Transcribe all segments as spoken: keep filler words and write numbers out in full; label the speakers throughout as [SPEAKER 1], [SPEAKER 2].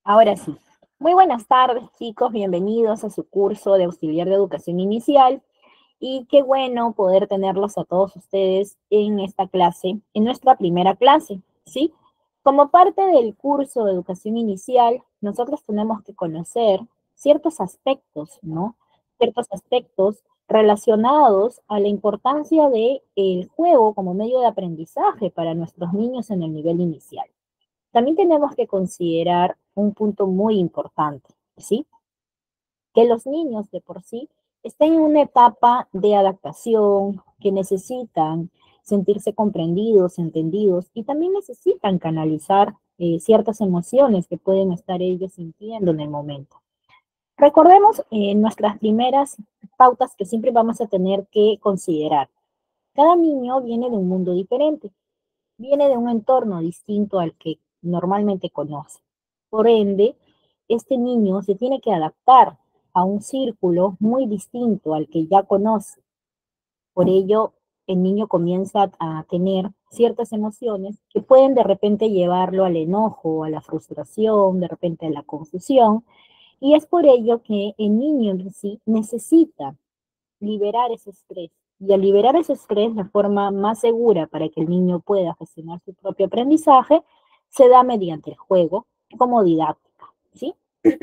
[SPEAKER 1] Ahora sí. Muy buenas tardes, chicos. Bienvenidos a su curso de auxiliar de educación inicial. Y qué bueno poder tenerlos a todos ustedes en esta clase, en nuestra primera clase, ¿sí? Como parte del curso de educación inicial, nosotros tenemos que conocer ciertos aspectos, ¿no? Ciertos aspectos relacionados a la importancia del juego como medio de aprendizaje para nuestros niños en el nivel inicial. También tenemos que considerar un punto muy importante, ¿sí? Que los niños de por sí estén en una etapa de adaptación, que necesitan sentirse comprendidos, entendidos y también necesitan canalizar eh, ciertas emociones que pueden estar ellos sintiendo en el momento. Recordemos eh, nuestras primeras pautas que siempre vamos a tener que considerar. Cada niño viene de un mundo diferente, viene de un entorno distinto al que normalmente conoce. Por ende, este niño se tiene que adaptar a un círculo muy distinto al que ya conoce. Por ello, el niño comienza a tener ciertas emociones que pueden de repente llevarlo al enojo, a la frustración, de repente a la confusión, y es por ello que el niño en sí necesita liberar ese estrés. Y al liberar ese estrés, la forma más segura para que el niño pueda gestionar su propio aprendizaje se da mediante el juego como didáctica, ¿sí?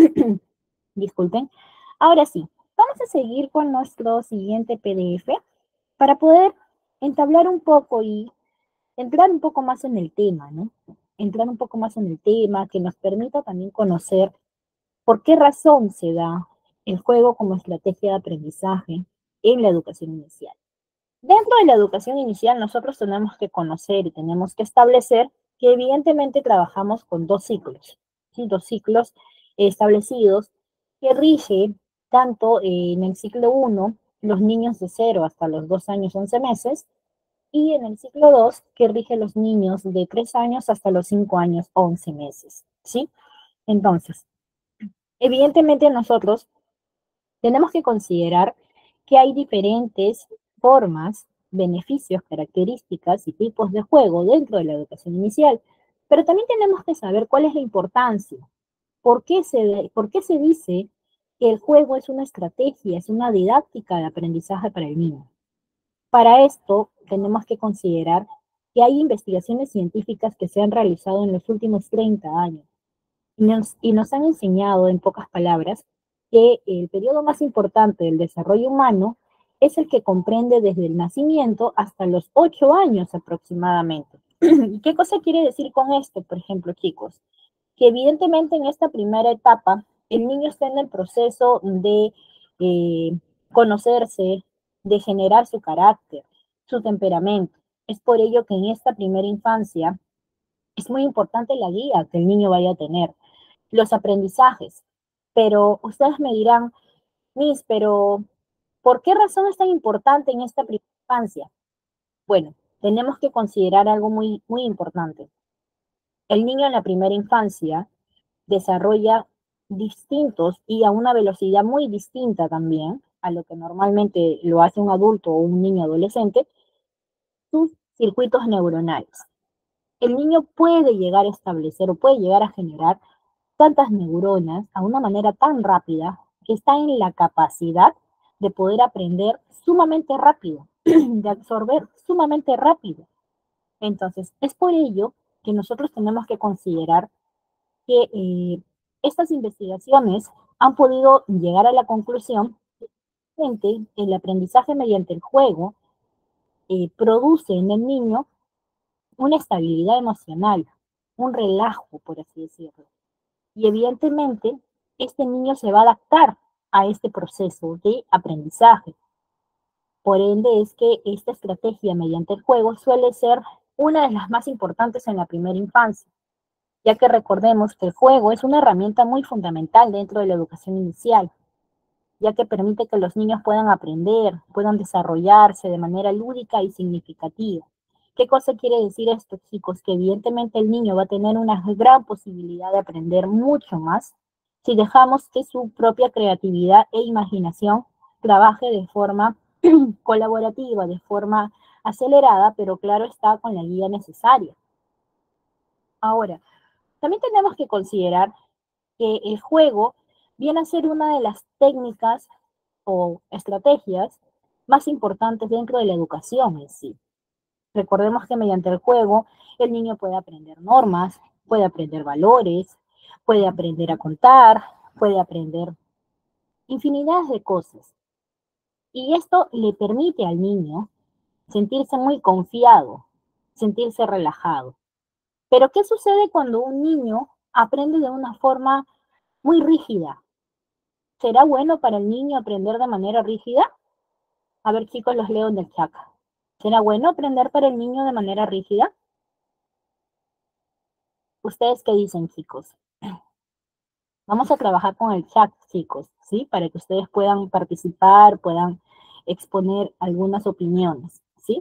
[SPEAKER 1] Disculpen. Ahora sí, vamos a seguir con nuestro siguiente P D F para poder entablar un poco y entrar un poco más en el tema, ¿no? Entrar un poco más en el tema que nos permita también conocer por qué razón se da el juego como estrategia de aprendizaje en la educación inicial. Dentro de la educación inicial nosotros tenemos que conocer y tenemos que establecer que evidentemente trabajamos con dos ciclos, ¿sí? Dos ciclos establecidos que rige tanto en el ciclo uno, los niños de cero hasta los dos años once meses, y en el ciclo dos, que rige los niños de tres años hasta los cinco años once meses, ¿sí? Entonces, evidentemente nosotros tenemos que considerar que hay diferentes formas, beneficios, características y tipos de juego dentro de la educación inicial, pero también tenemos que saber cuál es la importancia, por qué se, por qué se dice que el juego es una estrategia, es una didáctica de aprendizaje para el niño. Para esto tenemos que considerar que hay investigaciones científicas que se han realizado en los últimos treinta años y nos, y nos han enseñado, en pocas palabras, que el periodo más importante del desarrollo humano es el que comprende desde el nacimiento hasta los ocho años aproximadamente. ¿Y qué cosa quiere decir con esto, por ejemplo, chicos? Que evidentemente en esta primera etapa el niño está en el proceso de eh, conocerse, de generar su carácter, su temperamento. Es por ello que en esta primera infancia es muy importante la guía que el niño vaya a tener, los aprendizajes. Pero ustedes me dirán, Miss, pero ¿por qué razón es tan importante en esta primera infancia? Bueno, tenemos que considerar algo muy, muy importante. El niño en la primera infancia desarrolla distintos y a una velocidad muy distinta también a lo que normalmente lo hace un adulto o un niño adolescente, sus circuitos neuronales. El niño puede llegar a establecer o puede llegar a generar tantas neuronas a una manera tan rápida que está en la capacidad de poder aprender sumamente rápido, de absorber sumamente rápido. Entonces, es por ello que nosotros tenemos que considerar que eh, estas investigaciones han podido llegar a la conclusión que el aprendizaje mediante el juego eh, produce en el niño una estabilidad emocional, un relajo, por así decirlo. Y evidentemente, este niño se va a adaptar a este proceso de aprendizaje. Por ende, es que esta estrategia mediante el juego suele ser una de las más importantes en la primera infancia, ya que recordemos que el juego es una herramienta muy fundamental dentro de la educación inicial, ya que permite que los niños puedan aprender, puedan desarrollarse de manera lúdica y significativa. ¿Qué cosa quiere decir esto, chicos? Que evidentemente el niño va a tener una gran posibilidad de aprender mucho más si dejamos que su propia creatividad e imaginación trabaje de forma colaborativa, de forma acelerada, pero claro está con la guía necesaria. Ahora, también tenemos que considerar que el juego viene a ser una de las técnicas o estrategias más importantes dentro de la educación en sí. Recordemos que mediante el juego el niño puede aprender normas, puede aprender valores, puede aprender a contar, puede aprender infinidad de cosas. Y esto le permite al niño sentirse muy confiado, sentirse relajado. Pero ¿qué sucede cuando un niño aprende de una forma muy rígida? ¿Será bueno para el niño aprender de manera rígida? A ver, chicos, los leo en el chat. ¿Será bueno aprender para el niño de manera rígida? ¿Ustedes qué dicen, chicos? Vamos a trabajar con el chat, chicos, ¿sí? Para que ustedes puedan participar, puedan exponer algunas opiniones, ¿sí?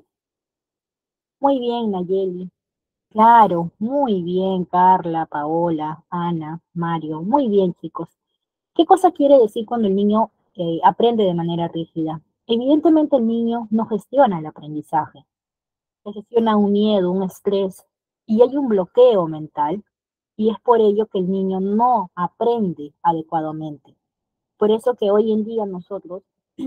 [SPEAKER 1] Muy bien, Nayeli. Claro, muy bien, Carla, Paola, Ana, Mario. Muy bien, chicos. ¿Qué cosa quiere decir cuando el niño eh, aprende de manera rígida? Evidentemente el niño no gestiona el aprendizaje. Se gestiona un miedo, un estrés, y hay un bloqueo mental, y es por ello que el niño no aprende adecuadamente. Por eso que hoy en día nosotros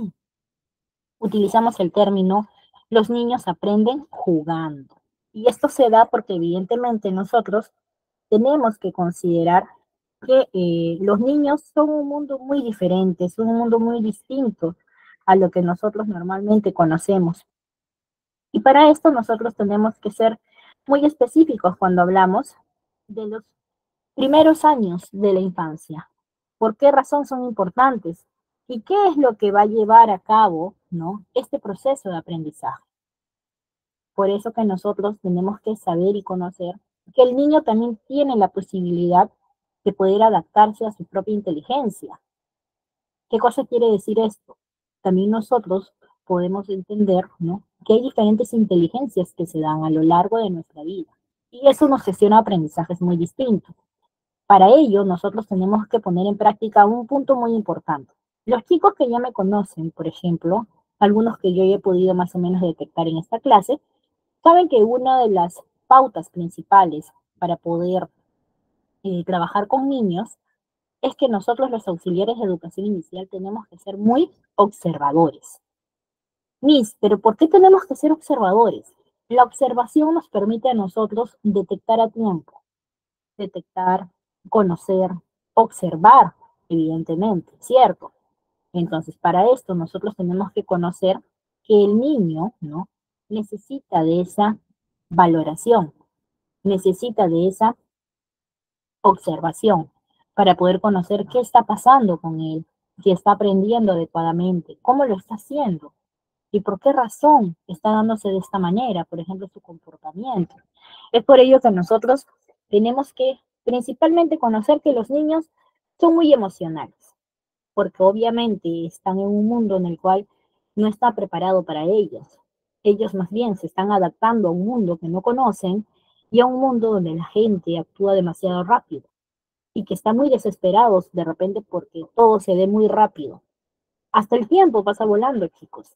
[SPEAKER 1] utilizamos el término, los niños aprenden jugando. Y esto se da porque evidentemente nosotros tenemos que considerar que eh, los niños son un mundo muy diferente, son un mundo muy distinto a lo que nosotros normalmente conocemos. Y para esto nosotros tenemos que ser muy específicos cuando hablamos de los primeros años de la infancia. ¿Por qué razón son importantes? ¿Y qué es lo que va a llevar a cabo, ¿no?, este proceso de aprendizaje? Por eso que nosotros tenemos que saber y conocer que el niño también tiene la posibilidad de poder adaptarse a su propia inteligencia. ¿Qué cosa quiere decir esto? También nosotros podemos entender, ¿no?, que hay diferentes inteligencias que se dan a lo largo de nuestra vida. Y eso nos gestiona aprendizajes muy distintos. Para ello, nosotros tenemos que poner en práctica un punto muy importante. Los chicos que ya me conocen, por ejemplo, algunos que yo he podido más o menos detectar en esta clase, saben que una de las pautas principales para poder eh, trabajar con niños es que nosotros los auxiliares de educación inicial tenemos que ser muy observadores. Miss, ¿pero por qué tenemos que ser observadores? La observación nos permite a nosotros detectar a tiempo, detectar, conocer, observar, evidentemente, ¿cierto? Entonces, para esto nosotros tenemos que conocer que el niño, ¿no?, necesita de esa valoración, necesita de esa observación para poder conocer qué está pasando con él, si está aprendiendo adecuadamente, cómo lo está haciendo y por qué razón está dándose de esta manera, por ejemplo, su comportamiento. Es por ello que nosotros tenemos que principalmente conocer que los niños son muy emocionales, porque obviamente están en un mundo en el cual no está preparado para ellos. Ellos más bien se están adaptando a un mundo que no conocen y a un mundo donde la gente actúa demasiado rápido y que están muy desesperados de repente porque todo se dé muy rápido. Hasta el tiempo pasa volando, chicos.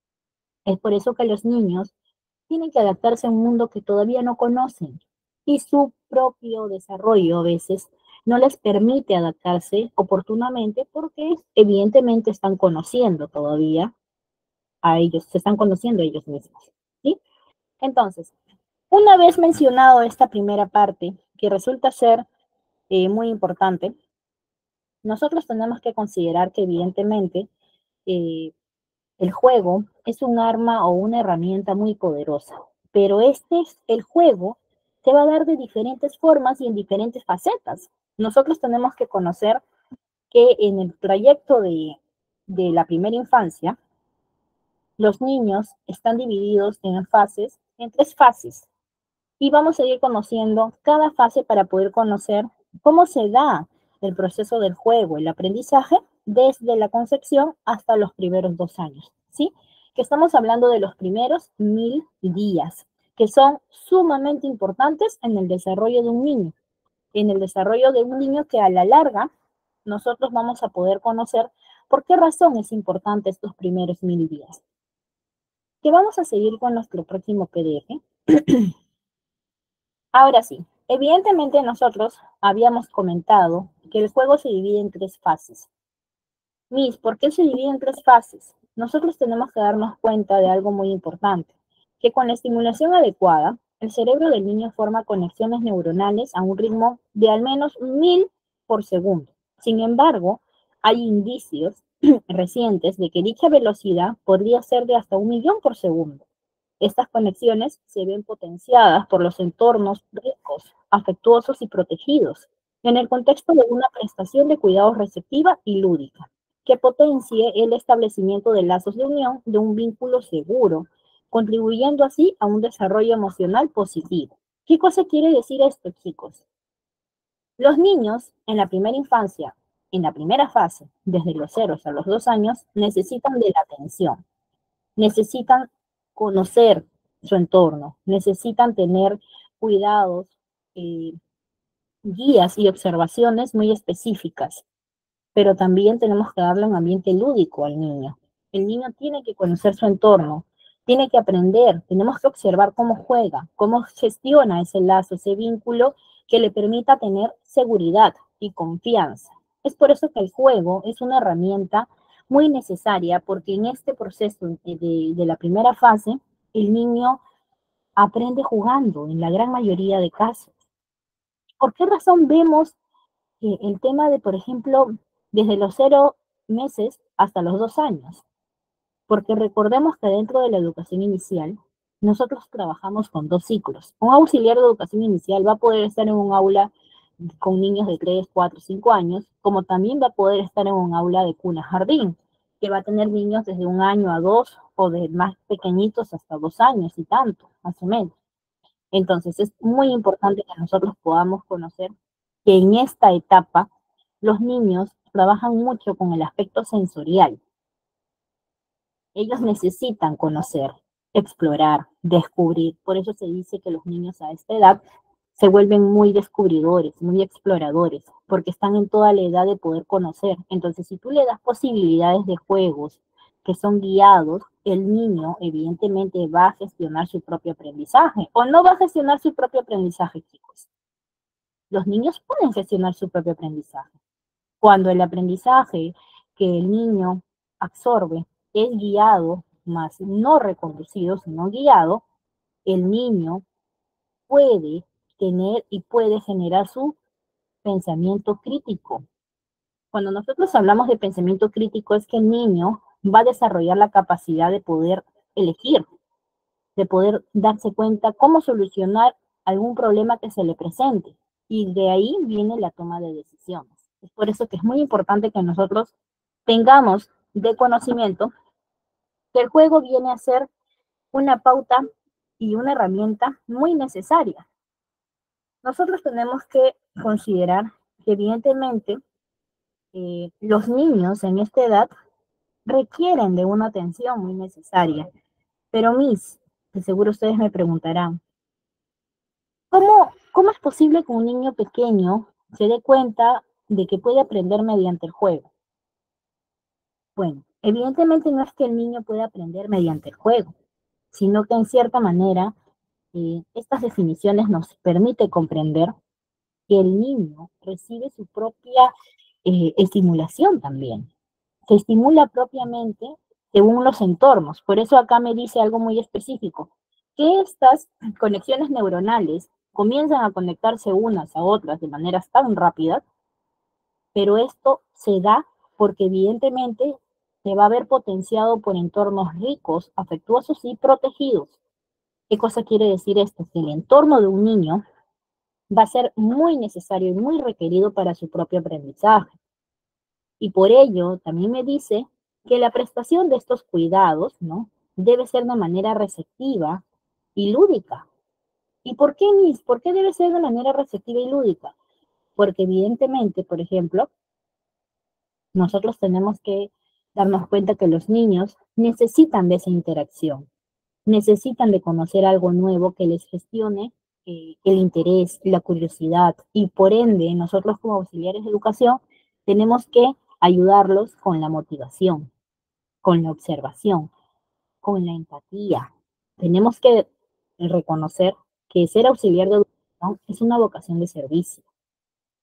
[SPEAKER 1] Es por eso que los niños tienen que adaptarse a un mundo que todavía no conocen y su propio desarrollo a veces no les permite adaptarse oportunamente porque evidentemente están conociendo todavía a ellos, se están conociendo a ellos mismos, ¿sí? Entonces, una vez mencionado esta primera parte, que resulta ser eh, muy importante, nosotros tenemos que considerar que evidentemente eh, el juego es un arma o una herramienta muy poderosa, pero este es el juego se va a dar de diferentes formas y en diferentes facetas. Nosotros tenemos que conocer que en el trayecto de, de la primera infancia, los niños están divididos en fases, en tres fases, y vamos a ir conociendo cada fase para poder conocer cómo se da el proceso del juego, el aprendizaje, desde la concepción hasta los primeros dos años, ¿sí? Que estamos hablando de los primeros mil días, que son sumamente importantes en el desarrollo de un niño, en el desarrollo de un niño que a la larga nosotros vamos a poder conocer por qué razón es importante estos primeros mil días. Que vamos a seguir con nuestro próximo P D F. Ahora sí, evidentemente nosotros habíamos comentado que el juego se divide en tres fases. Miss, ¿por qué se divide en tres fases? Nosotros tenemos que darnos cuenta de algo muy importante, que con la estimulación adecuada, el cerebro del niño forma conexiones neuronales a un ritmo de al menos mil por segundo. Sin embargo, hay indicios recientes de que dicha velocidad podría ser de hasta un millón por segundo. Estas conexiones se ven potenciadas por los entornos ricos, afectuosos y protegidos, en el contexto de una prestación de cuidados receptiva y lúdica, que potencie el establecimiento de lazos de unión de un vínculo seguro, contribuyendo así a un desarrollo emocional positivo. ¿Qué cosa quiere decir esto, chicos? Los niños en la primera infancia, en la primera fase, desde los ceros a los dos años, necesitan de la atención, necesitan conocer su entorno, necesitan tener cuidados, eh, guías y observaciones muy específicas, pero también tenemos que darle un ambiente lúdico al niño. El niño tiene que conocer su entorno, tiene que aprender, tenemos que observar cómo juega, cómo gestiona ese lazo, ese vínculo que le permita tener seguridad y confianza. Es por eso que el juego es una herramienta muy necesaria, porque en este proceso de, de, de la primera fase, el niño aprende jugando en la gran mayoría de casos. ¿Por qué razón vemos que el tema de, por ejemplo, desde los cero meses hasta los dos años? Porque recordemos que dentro de la educación inicial, nosotros trabajamos con dos ciclos. Un auxiliar de educación inicial va a poder estar en un aula con niños de tres, cuatro, cinco años, como también va a poder estar en un aula de cuna jardín, que va a tener niños desde un año a dos, o de más pequeñitos hasta dos años y tanto, más o menos. Entonces, es muy importante que nosotros podamos conocer que en esta etapa los niños trabajan mucho con el aspecto sensorial. Ellos necesitan conocer, explorar, descubrir. Por eso se dice que los niños a esta edad se vuelven muy descubridores, muy exploradores, porque están en toda la edad de poder conocer. Entonces, si tú le das posibilidades de juegos que son guiados, el niño evidentemente va a gestionar su propio aprendizaje, o no va a gestionar su propio aprendizaje, chicos. Los niños pueden gestionar su propio aprendizaje. Cuando el aprendizaje que el niño absorbe es guiado, más no reconducido, sino guiado, el niño puede tener y puede generar su pensamiento crítico. Cuando nosotros hablamos de pensamiento crítico es que el niño va a desarrollar la capacidad de poder elegir, de poder darse cuenta cómo solucionar algún problema que se le presente. Y de ahí viene la toma de decisiones. Es por eso que es muy importante que nosotros tengamos de conocimiento que el juego viene a ser una pauta y una herramienta muy necesaria. Nosotros tenemos que considerar que evidentemente eh, los niños en esta edad requieren de una atención muy necesaria. Pero Miss, de seguro ustedes me preguntarán, ¿cómo, cómo es posible que un niño pequeño se dé cuenta de que puede aprender mediante el juego? Bueno, evidentemente no es que el niño pueda aprender mediante el juego, sino que en cierta manera eh, estas definiciones nos permiten comprender que el niño recibe su propia eh, estimulación también. Se estimula propiamente según los entornos. Por eso acá me dice algo muy específico, que estas conexiones neuronales comienzan a conectarse unas a otras de maneras tan rápidas, pero esto se da porque evidentemente se va a ver potenciado por entornos ricos, afectuosos y protegidos. ¿Qué cosa quiere decir esto? Que el entorno de un niño va a ser muy necesario y muy requerido para su propio aprendizaje. Y por ello también me dice que la prestación de estos cuidados, ¿no?, debe ser de manera receptiva y lúdica. ¿Y por qué, Miss? ¿Por qué debe ser de manera receptiva y lúdica? Porque evidentemente, por ejemplo, nosotros tenemos que darnos cuenta que los niños necesitan de esa interacción, necesitan de conocer algo nuevo que les gestione eh, el interés, la curiosidad, y por ende nosotros como auxiliares de educación tenemos que ayudarlos con la motivación, con la observación, con la empatía. Tenemos que reconocer que ser auxiliar de educación es una vocación de servicio.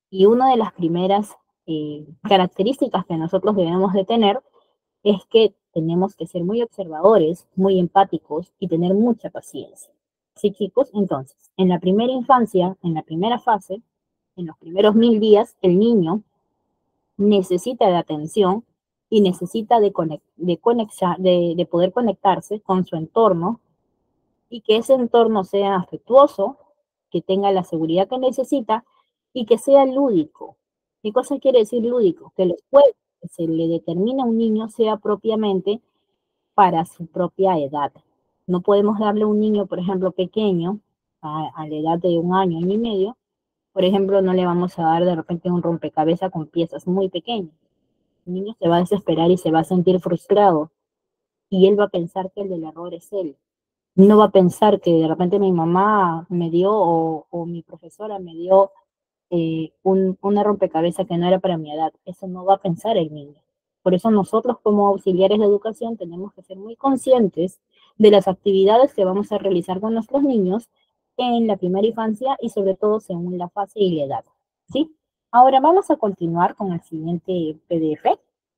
[SPEAKER 1] Y una de las primeras eh, características que nosotros debemos de tener es que tenemos que ser muy observadores, muy empáticos y tener mucha paciencia. ¿Sí, chicos? Entonces, en la primera infancia, en la primera fase, en los primeros mil días, el niño necesita de atención y necesita de, conect de, conectar, de, de poder conectarse con su entorno y que ese entorno sea afectuoso, que tenga la seguridad que necesita y que sea lúdico. ¿Qué cosa quiere decir lúdico? Que los juegos que se le determina a un niño sea propiamente para su propia edad. No podemos darle a un niño, por ejemplo, pequeño, a, a la edad de un año, año y medio, por ejemplo, no le vamos a dar de repente un rompecabezas con piezas muy pequeñas. El niño se va a desesperar y se va a sentir frustrado y él va a pensar que el del error es él. No va a pensar que de repente mi mamá me dio o, o mi profesora me dio eh, un, una rompecabezas que no era para mi edad. Eso no va a pensar el niño. Por eso nosotros como auxiliares de educación tenemos que ser muy conscientes de las actividades que vamos a realizar con nuestros niños en la primera infancia y sobre todo según la fase y la edad. ¿Sí? Ahora vamos a continuar con el siguiente P D F.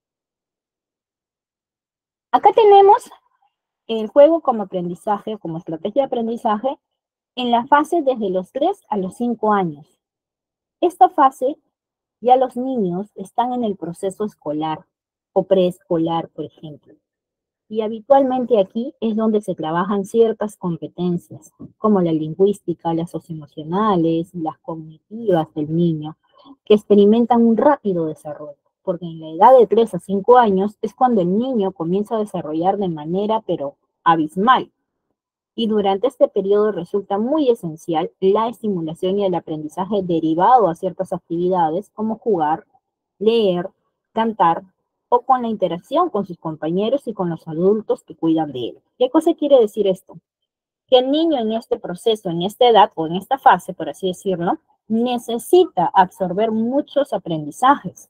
[SPEAKER 1] Acá tenemos el juego como aprendizaje, como estrategia de aprendizaje en la fase desde los tres a los cinco años. Esta fase ya los niños están en el proceso escolar o preescolar, por ejemplo. Y habitualmente aquí es donde se trabajan ciertas competencias, como la lingüística, las socioemocionales, las cognitivas del niño, que experimentan un rápido desarrollo, porque en la edad de tres a cinco años es cuando el niño comienza a desarrollar de manera, pero abismal. Y durante este periodo resulta muy esencial la estimulación y el aprendizaje derivado a ciertas actividades como jugar, leer, cantar o con la interacción con sus compañeros y con los adultos que cuidan de él. ¿Qué cosa quiere decir esto? Que el niño en este proceso, en esta edad o en esta fase, por así decirlo, necesita absorber muchos aprendizajes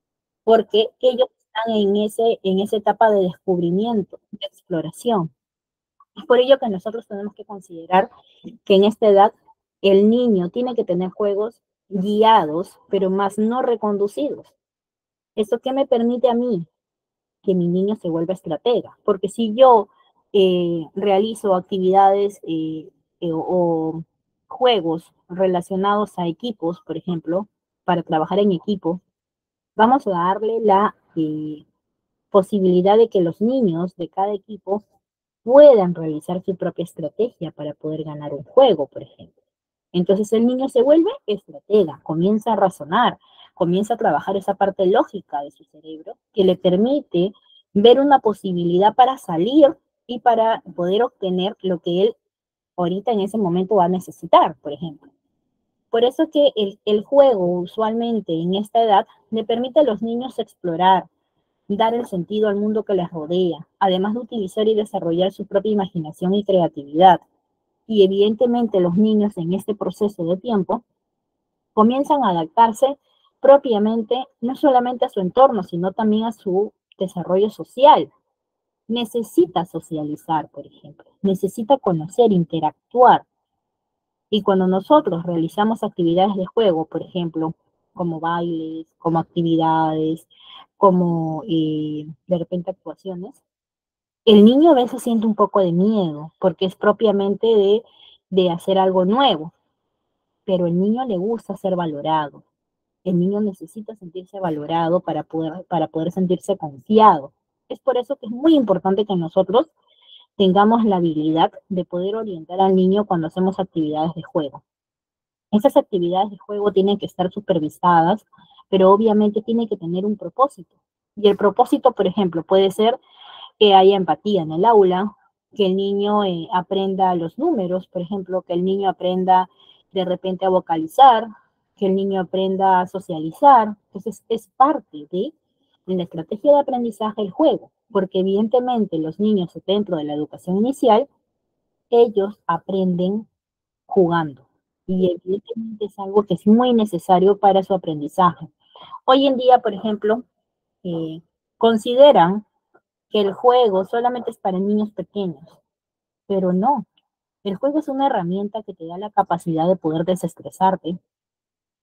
[SPEAKER 1] porque ellos están en, ese, en esa etapa de descubrimiento, de exploración. Es por ello que nosotros tenemos que considerar que en esta edad el niño tiene que tener juegos guiados, pero más no reconducidos. ¿Eso qué me permite a mí? Que mi niño se vuelva estratega. Porque si yo eh, realizo actividades eh, eh, o juegos relacionados a equipos, por ejemplo, para trabajar en equipo, vamos a darle la eh, posibilidad de que los niños de cada equipo puedan realizar su propia estrategia para poder ganar un juego, por ejemplo. Entonces el niño se vuelve estratega, comienza a razonar, comienza a trabajar esa parte lógica de su cerebro que le permite ver una posibilidad para salir y para poder obtener lo que él ahorita en ese momento va a necesitar, por ejemplo. Por eso que el, el juego usualmente en esta edad le permite a los niños explorar, dar el sentido al mundo que les rodea, además de utilizar y desarrollar su propia imaginación y creatividad. Y evidentemente los niños en este proceso de tiempo comienzan a adaptarse propiamente no solamente a su entorno, sino también a su desarrollo social. Necesita socializar, por ejemplo, necesita conocer, interactuar. Y cuando nosotros realizamos actividades de juego, por ejemplo, como bailes, como actividades, como eh, de repente actuaciones, el niño a veces siente un poco de miedo, porque es propiamente de, de hacer algo nuevo, pero el niño le gusta ser valorado. El niño necesita sentirse valorado para poder, para poder sentirse confiado. Es por eso que es muy importante que nosotros tengamos la habilidad de poder orientar al niño cuando hacemos actividades de juego. Esas actividades de juego tienen que estar supervisadas, pero obviamente tiene que tener un propósito. Y el propósito, por ejemplo, puede ser que haya empatía en el aula, que el niño eh, aprenda los números, por ejemplo, que el niño aprenda de repente a vocalizar, que el niño aprenda a socializar. Entonces, es parte de la estrategia de aprendizaje el juego, porque evidentemente los niños dentro de la educación inicial, ellos aprenden jugando. Y evidentemente es algo que es muy necesario para su aprendizaje. Hoy en día, por ejemplo, eh, consideran que el juego solamente es para niños pequeños, pero no. El juego es una herramienta que te da la capacidad de poder desestresarte,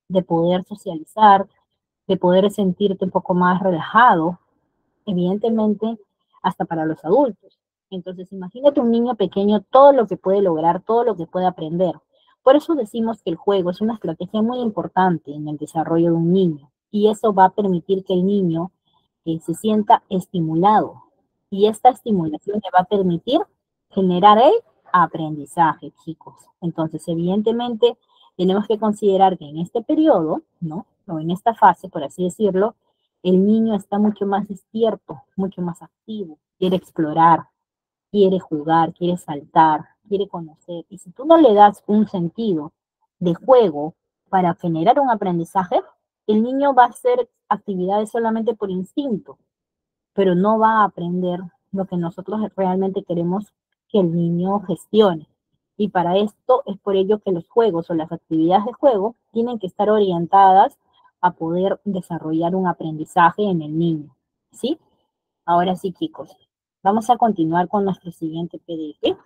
[SPEAKER 1] de poder socializar, de poder sentirte un poco más relajado, evidentemente hasta para los adultos. Entonces, imagínate un niño pequeño, todo lo que puede lograr, todo lo que puede aprender. Por eso decimos que el juego es una estrategia muy importante en el desarrollo de un niño y eso va a permitir que el niño eh, se sienta estimulado y esta estimulación le va a permitir generar el aprendizaje, chicos. Entonces, evidentemente, tenemos que considerar que en este periodo, ¿no? O en esta fase, por así decirlo, el niño está mucho más despierto, mucho más activo, quiere explorar, quiere jugar, quiere saltar, quiere conocer. Y si tú no le das un sentido de juego para generar un aprendizaje, el niño va a hacer actividades solamente por instinto, pero no va a aprender lo que nosotros realmente queremos que el niño gestione. Y para esto es por ello que los juegos o las actividades de juego tienen que estar orientadas a poder desarrollar un aprendizaje en el niño. ¿Sí? Ahora sí, chicos, vamos a continuar con nuestro siguiente P D F.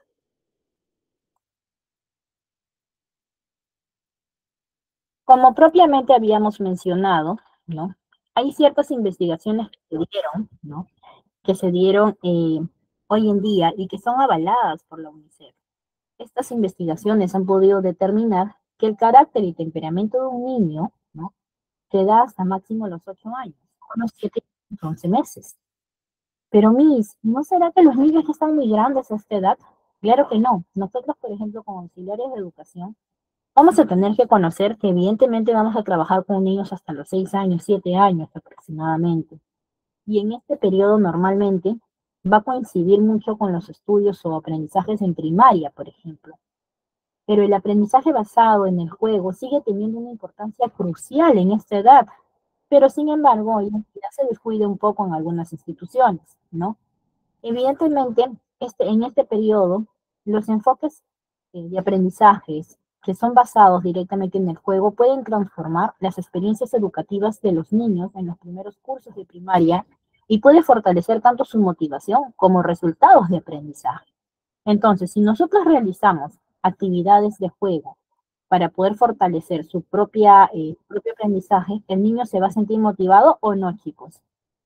[SPEAKER 1] Como propiamente habíamos mencionado, ¿no? Hay ciertas investigaciones que se dieron, ¿no? Que se dieron eh, hoy en día y que son avaladas por la UNICEF. Estas investigaciones han podido determinar que el carácter y temperamento de un niño, ¿no? Se da hasta máximo los ocho años, unos siete, once meses. Pero, Miss, ¿no será que los niños ya están muy grandes a esta edad? Claro que no. Nosotros, por ejemplo, como auxiliares de educación, vamos a tener que conocer que evidentemente vamos a trabajar con niños hasta los seis años, siete años aproximadamente. Y en este periodo normalmente va a coincidir mucho con los estudios o aprendizajes en primaria, por ejemplo. Pero el aprendizaje basado en el juego sigue teniendo una importancia crucial en esta edad, pero sin embargo hoy en día se descuida un poco en algunas instituciones, ¿no? Evidentemente, este, en este periodo, los enfoques eh, de aprendizajes que son basados directamente en el juego pueden transformar las experiencias educativas de los niños en los primeros cursos de primaria y puede fortalecer tanto su motivación como resultados de aprendizaje. Entonces, si nosotros realizamos actividades de juego para poder fortalecer su propia, eh, propio aprendizaje, el niño se va a sentir motivado o no, chicos.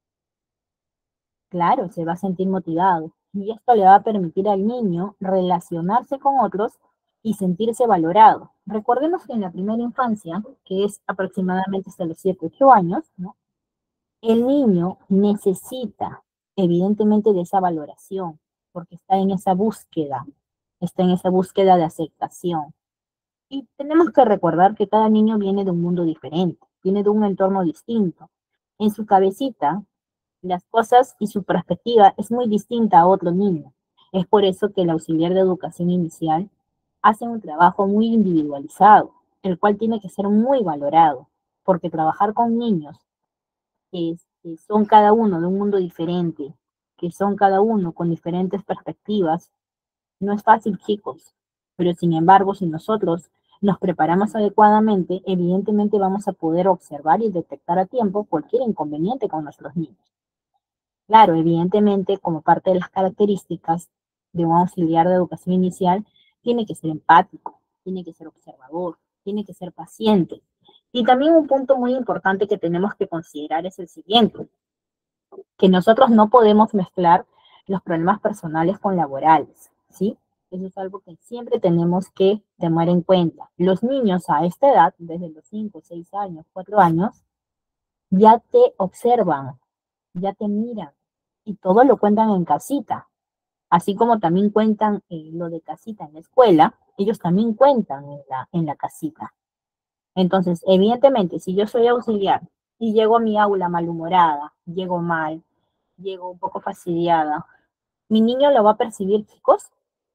[SPEAKER 1] Claro, se va a sentir motivado y esto le va a permitir al niño relacionarse con otros y sentirse valorado. Recordemos que en la primera infancia, que es aproximadamente hasta los siete, ocho años, ¿no? El niño necesita evidentemente de esa valoración porque está en esa búsqueda, está en esa búsqueda de aceptación. Y tenemos que recordar que cada niño viene de un mundo diferente, viene de un entorno distinto. En su cabecita las cosas y su perspectiva es muy distinta a otro niño. Es por eso que el auxiliar de educación inicial hace un trabajo muy individualizado, el cual tiene que ser muy valorado, porque trabajar con niños que, que son cada uno de un mundo diferente, que son cada uno con diferentes perspectivas, no es fácil, chicos. Pero sin embargo, si nosotros nos preparamos adecuadamente, evidentemente vamos a poder observar y detectar a tiempo cualquier inconveniente con nuestros niños. Claro, evidentemente, como parte de las características de un auxiliar de educación inicial, tiene que ser empático, tiene que ser observador, tiene que ser paciente. Y también un punto muy importante que tenemos que considerar es el siguiente, que nosotros no podemos mezclar los problemas personales con laborales, ¿sí? Eso es algo que siempre tenemos que tomar en cuenta. Los niños a esta edad, desde los cinco, seis años, cuatro años, ya te observan, ya te miran y todo lo cuentan en casita. Así como también cuentan eh, lo de casita en la escuela, ellos también cuentan en la, en la casita. Entonces, evidentemente, si yo soy auxiliar y llego a mi aula malhumorada, llego mal, llego un poco fastidiada, ¿mi niño lo va a percibir, chicos?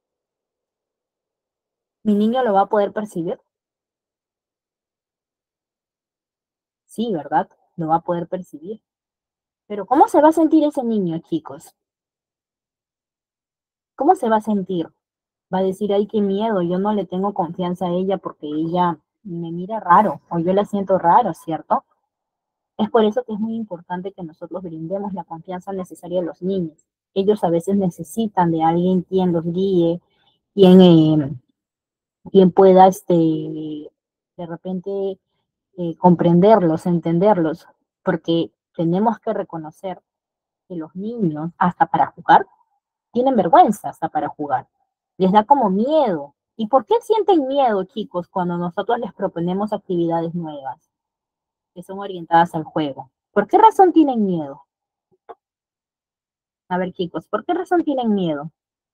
[SPEAKER 1] ¿Mi niño lo va a poder percibir? Sí, ¿verdad? Lo va a poder percibir. Pero ¿cómo se va a sentir ese niño, chicos? ¿Cómo se va a sentir? Va a decir, ay, qué miedo, yo no le tengo confianza a ella porque ella me mira raro o yo la siento raro, ¿cierto? Es por eso que es muy importante que nosotros brindemos la confianza necesaria a los niños. Ellos a veces necesitan de alguien quien los guíe, quien, eh, quien pueda, este, de repente, eh, comprenderlos, entenderlos, porque tenemos que reconocer que los niños, hasta para jugar, tienen vergüenza hasta para jugar. Les da como miedo. ¿Y por qué sienten miedo, chicos, cuando nosotros les proponemos actividades nuevas que son orientadas al juego? ¿Por qué razón tienen miedo? A ver, chicos, ¿por qué razón tienen miedo?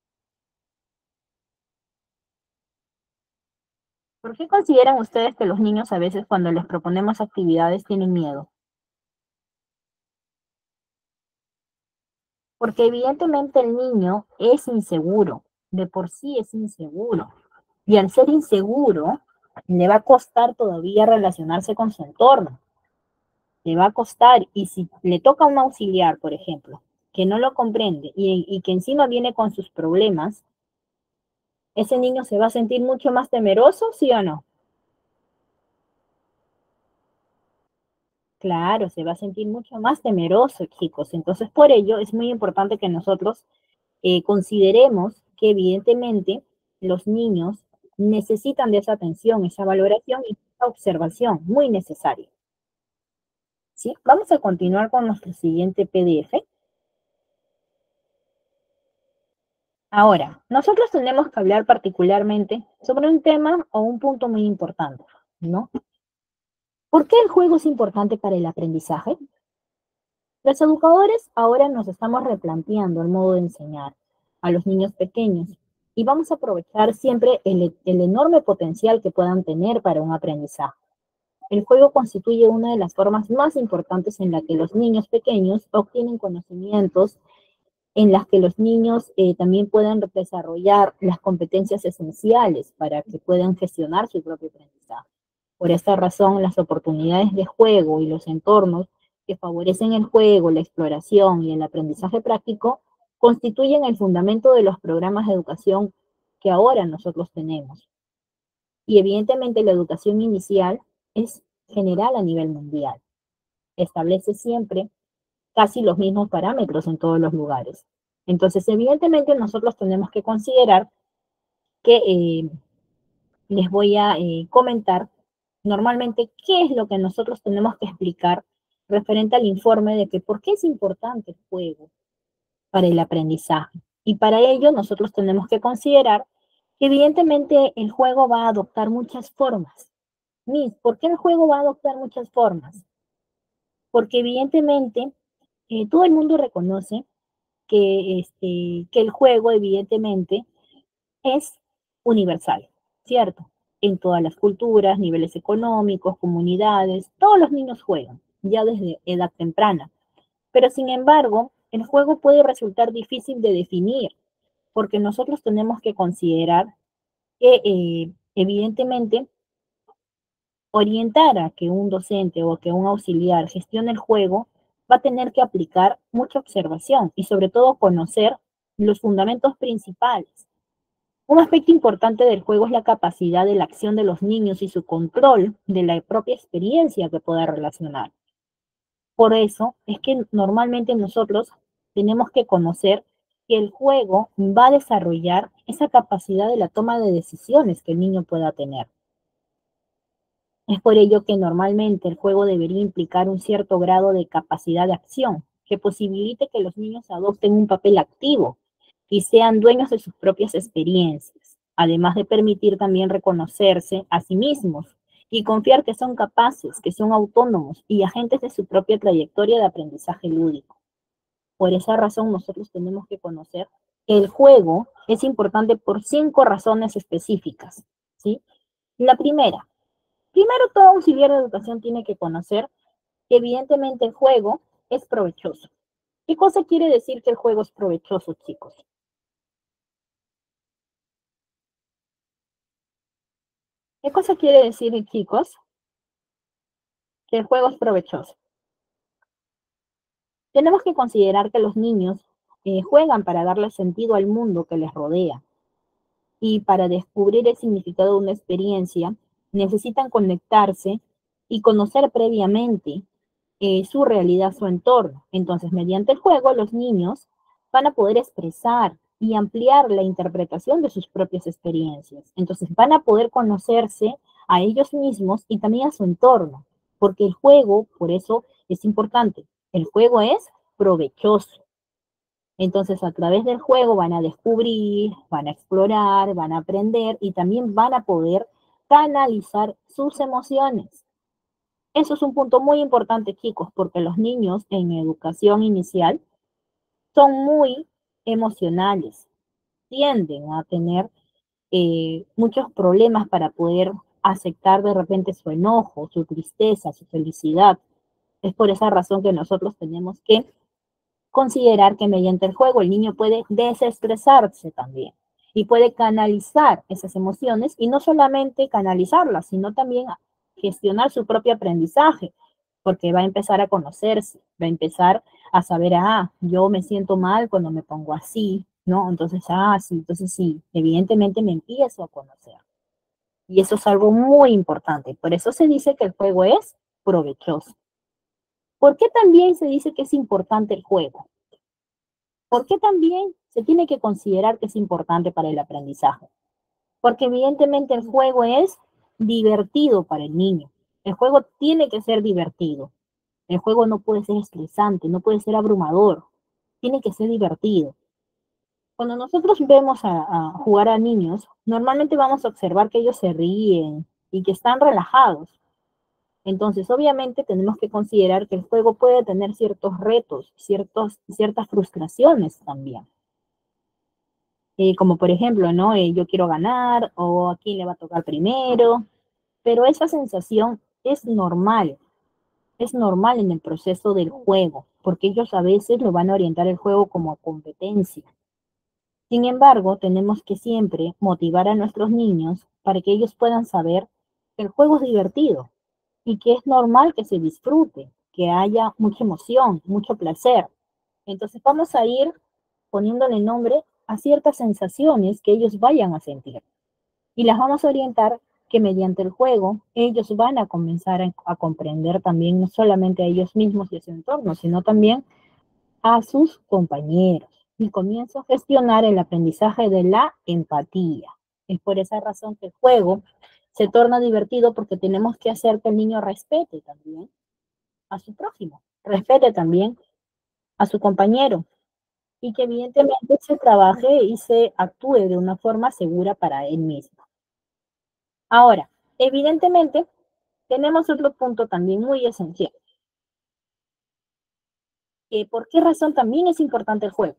[SPEAKER 1] ¿Por qué consideran ustedes que los niños a veces cuando les proponemos actividades tienen miedo? Porque evidentemente el niño es inseguro, de por sí es inseguro. Y al ser inseguro, le va a costar todavía relacionarse con su entorno. Le va a costar, y si le toca a un auxiliar, por ejemplo, que no lo comprende y, y que encima viene con sus problemas, ese niño se va a sentir mucho más temeroso, ¿sí o no? Claro, se va a sentir mucho más temeroso, chicos. Entonces, por ello es muy importante que nosotros eh, consideremos que evidentemente los niños necesitan de esa atención, esa valoración y esa observación muy necesaria. ¿Sí? Vamos a continuar con nuestro siguiente P D F. Ahora, nosotros tenemos que hablar particularmente sobre un tema o un punto muy importante, ¿no? ¿Por qué el juego es importante para el aprendizaje? Los educadores ahora nos estamos replanteando el modo de enseñar a los niños pequeños y vamos a aprovechar siempre el, el enorme potencial que puedan tener para un aprendizaje. El juego constituye una de las formas más importantes en la que los niños pequeños obtienen conocimientos, en las que los niños eh, también pueden desarrollar las competencias esenciales para que puedan gestionar su propio aprendizaje. Por esta razón, las oportunidades de juego y los entornos que favorecen el juego, la exploración y el aprendizaje práctico constituyen el fundamento de los programas de educación que ahora nosotros tenemos. Y evidentemente la educación inicial es general a nivel mundial. Establece siempre casi los mismos parámetros en todos los lugares. Entonces, evidentemente nosotros tenemos que considerar que eh, les voy a eh, comentar normalmente qué es lo que nosotros tenemos que explicar referente al informe de que por qué es importante el juego para el aprendizaje. Y para ello nosotros tenemos que considerar que evidentemente el juego va a adoptar muchas formas. Miss, ¿por qué el juego va a adoptar muchas formas? Porque evidentemente eh, todo el mundo reconoce que, este, que el juego evidentemente es universal, ¿cierto? En todas las culturas, niveles económicos, comunidades, todos los niños juegan, ya desde edad temprana. Pero sin embargo, el juego puede resultar difícil de definir, porque nosotros tenemos que considerar que eh, evidentemente orientar a que un docente o que un auxiliar gestione el juego va a tener que aplicar mucha observación y sobre todo conocer los fundamentos principales. Un aspecto importante del juego es la capacidad de la acción de los niños y su control de la propia experiencia que pueda relacionar. Por eso es que normalmente nosotros tenemos que conocer que el juego va a desarrollar esa capacidad de la toma de decisiones que el niño pueda tener. Es por ello que normalmente el juego debería implicar un cierto grado de capacidad de acción que posibilite que los niños adopten un papel activo y sean dueños de sus propias experiencias, además de permitir también reconocerse a sí mismos y confiar que son capaces, que son autónomos y agentes de su propia trayectoria de aprendizaje lúdico. Por esa razón nosotros tenemos que conocer que el juego es importante por cinco razones específicas, ¿sí? La primera, primero todo auxiliar de educación tiene que conocer que evidentemente el juego es provechoso. ¿Qué cosa quiere decir que el juego es provechoso, chicos? ¿Qué cosa quiere decir, chicos, que el juego es provechoso? Tenemos que considerar que los niños eh, juegan para darle sentido al mundo que les rodea y para descubrir el significado de una experiencia necesitan conectarse y conocer previamente eh, su realidad, su entorno. Entonces, mediante el juego, los niños van a poder expresar y ampliar la interpretación de sus propias experiencias. Entonces, van a poder conocerse a ellos mismos y también a su entorno. porque el juego, por eso es importante, el juego es provechoso. Entonces, a través del juego van a descubrir, van a explorar, van a aprender y también van a poder canalizar sus emociones. Eso es un punto muy importante, chicos, porque los niños en educación inicial son muy emocionales, tienden a tener eh, muchos problemas para poder aceptar de repente su enojo, su tristeza, su felicidad. Es por esa razón que nosotros tenemos que considerar que mediante el juego el niño puede desestresarse también y puede canalizar esas emociones y no solamente canalizarlas, sino también gestionar su propio aprendizaje, porque va a empezar a conocerse, va a empezar a saber, ah, yo me siento mal cuando me pongo así, ¿no? Entonces, ah, sí, entonces sí, evidentemente me empiezo a conocer. Y eso es algo muy importante. Por eso se dice que el juego es provechoso. ¿Por qué también se dice que es importante el juego? ¿Por qué también se tiene que considerar que es importante para el aprendizaje? Porque evidentemente el juego es divertido para el niño. El juego tiene que ser divertido. El juego no puede ser estresante, no puede ser abrumador. Tiene que ser divertido. Cuando nosotros vemos a, a jugar a niños, normalmente vamos a observar que ellos se ríen y que están relajados. Entonces, obviamente, tenemos que considerar que el juego puede tener ciertos retos, ciertos, ciertas frustraciones también. Eh, como por ejemplo, ¿no? Eh, yo quiero ganar o a quién le va a tocar primero, pero esa sensación es normal, es normal en el proceso del juego, porque ellos a veces lo van a orientar el juego como competencia. Sin embargo, tenemos que siempre motivar a nuestros niños para que ellos puedan saber que el juego es divertido y que es normal que se disfrute, que haya mucha emoción, mucho placer. Entonces vamos a ir poniéndole nombre a ciertas sensaciones que ellos vayan a sentir y las vamos a orientar que mediante el juego ellos van a comenzar a, a comprender también no solamente a ellos mismos y a su entorno, sino también a sus compañeros y comienzo a gestionar el aprendizaje de la empatía. Es por esa razón que el juego se torna divertido porque tenemos que hacer que el niño respete también a su prójimo, respete también a su compañero y que evidentemente se trabaje y se actúe de una forma segura para él mismo. Ahora, evidentemente, tenemos otro punto también muy esencial. Que ¿Por qué razón también es importante el juego?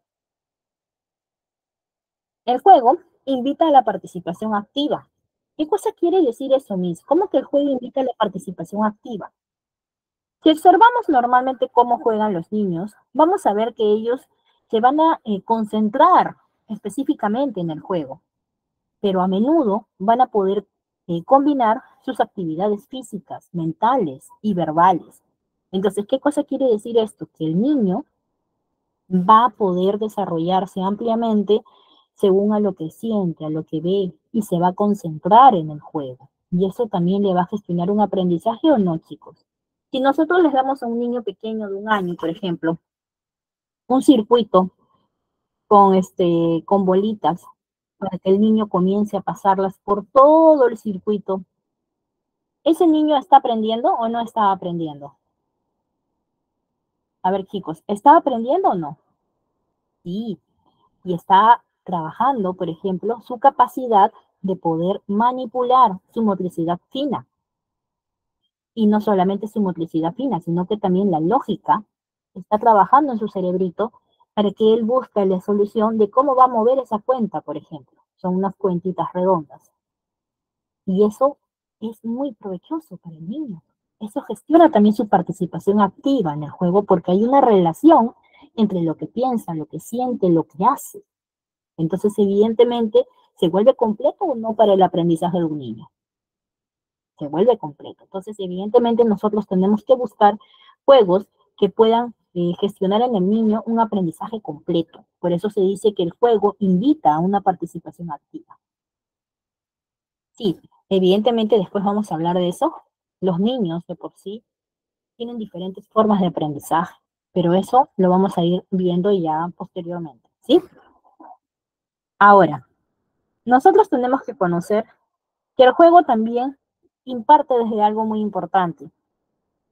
[SPEAKER 1] El juego invita a la participación activa. ¿Qué cosa quiere decir eso mismo? ¿Cómo que el juego invita a la participación activa? Si observamos normalmente cómo juegan los niños, vamos a ver que ellos se van a eh, concentrar específicamente en el juego, pero a menudo van a poder eh, combinar sus actividades físicas, mentales y verbales. Entonces, ¿qué cosa quiere decir esto? Que el niño va a poder desarrollarse ampliamente según a lo que siente, a lo que ve y se va a concentrar en el juego. Y eso también le va a gestionar un aprendizaje o no, chicos. Si nosotros les damos a un niño pequeño de un año, por ejemplo, un circuito con, este, con bolitas para que el niño comience a pasarlas por todo el circuito, ¿ese niño está aprendiendo o no está aprendiendo? A ver, chicos, ¿está aprendiendo o no? Sí, y está trabajando, por ejemplo, su capacidad de poder manipular su motricidad fina. Y no solamente su motricidad fina, sino que también la lógica está trabajando en su cerebrito para que él busque la solución de cómo va a mover esa cuenta, por ejemplo. Son unas cuentitas redondas. Y eso es muy provechoso para el niño. Eso gestiona también su participación activa en el juego porque hay una relación entre lo que piensa, lo que siente, lo que hace. Entonces, evidentemente, ¿se vuelve completo o no para el aprendizaje de un niño? Se vuelve completo. Entonces, evidentemente, nosotros tenemos que buscar juegos que puedan eh, gestionar en el niño un aprendizaje completo. Por eso se dice que el juego invita a una participación activa. Sí, evidentemente después vamos a hablar de eso. Los niños de por sí tienen diferentes formas de aprendizaje, pero eso lo vamos a ir viendo ya posteriormente, ¿sí? Ahora, nosotros tenemos que conocer que el juego también imparte desde algo muy importante,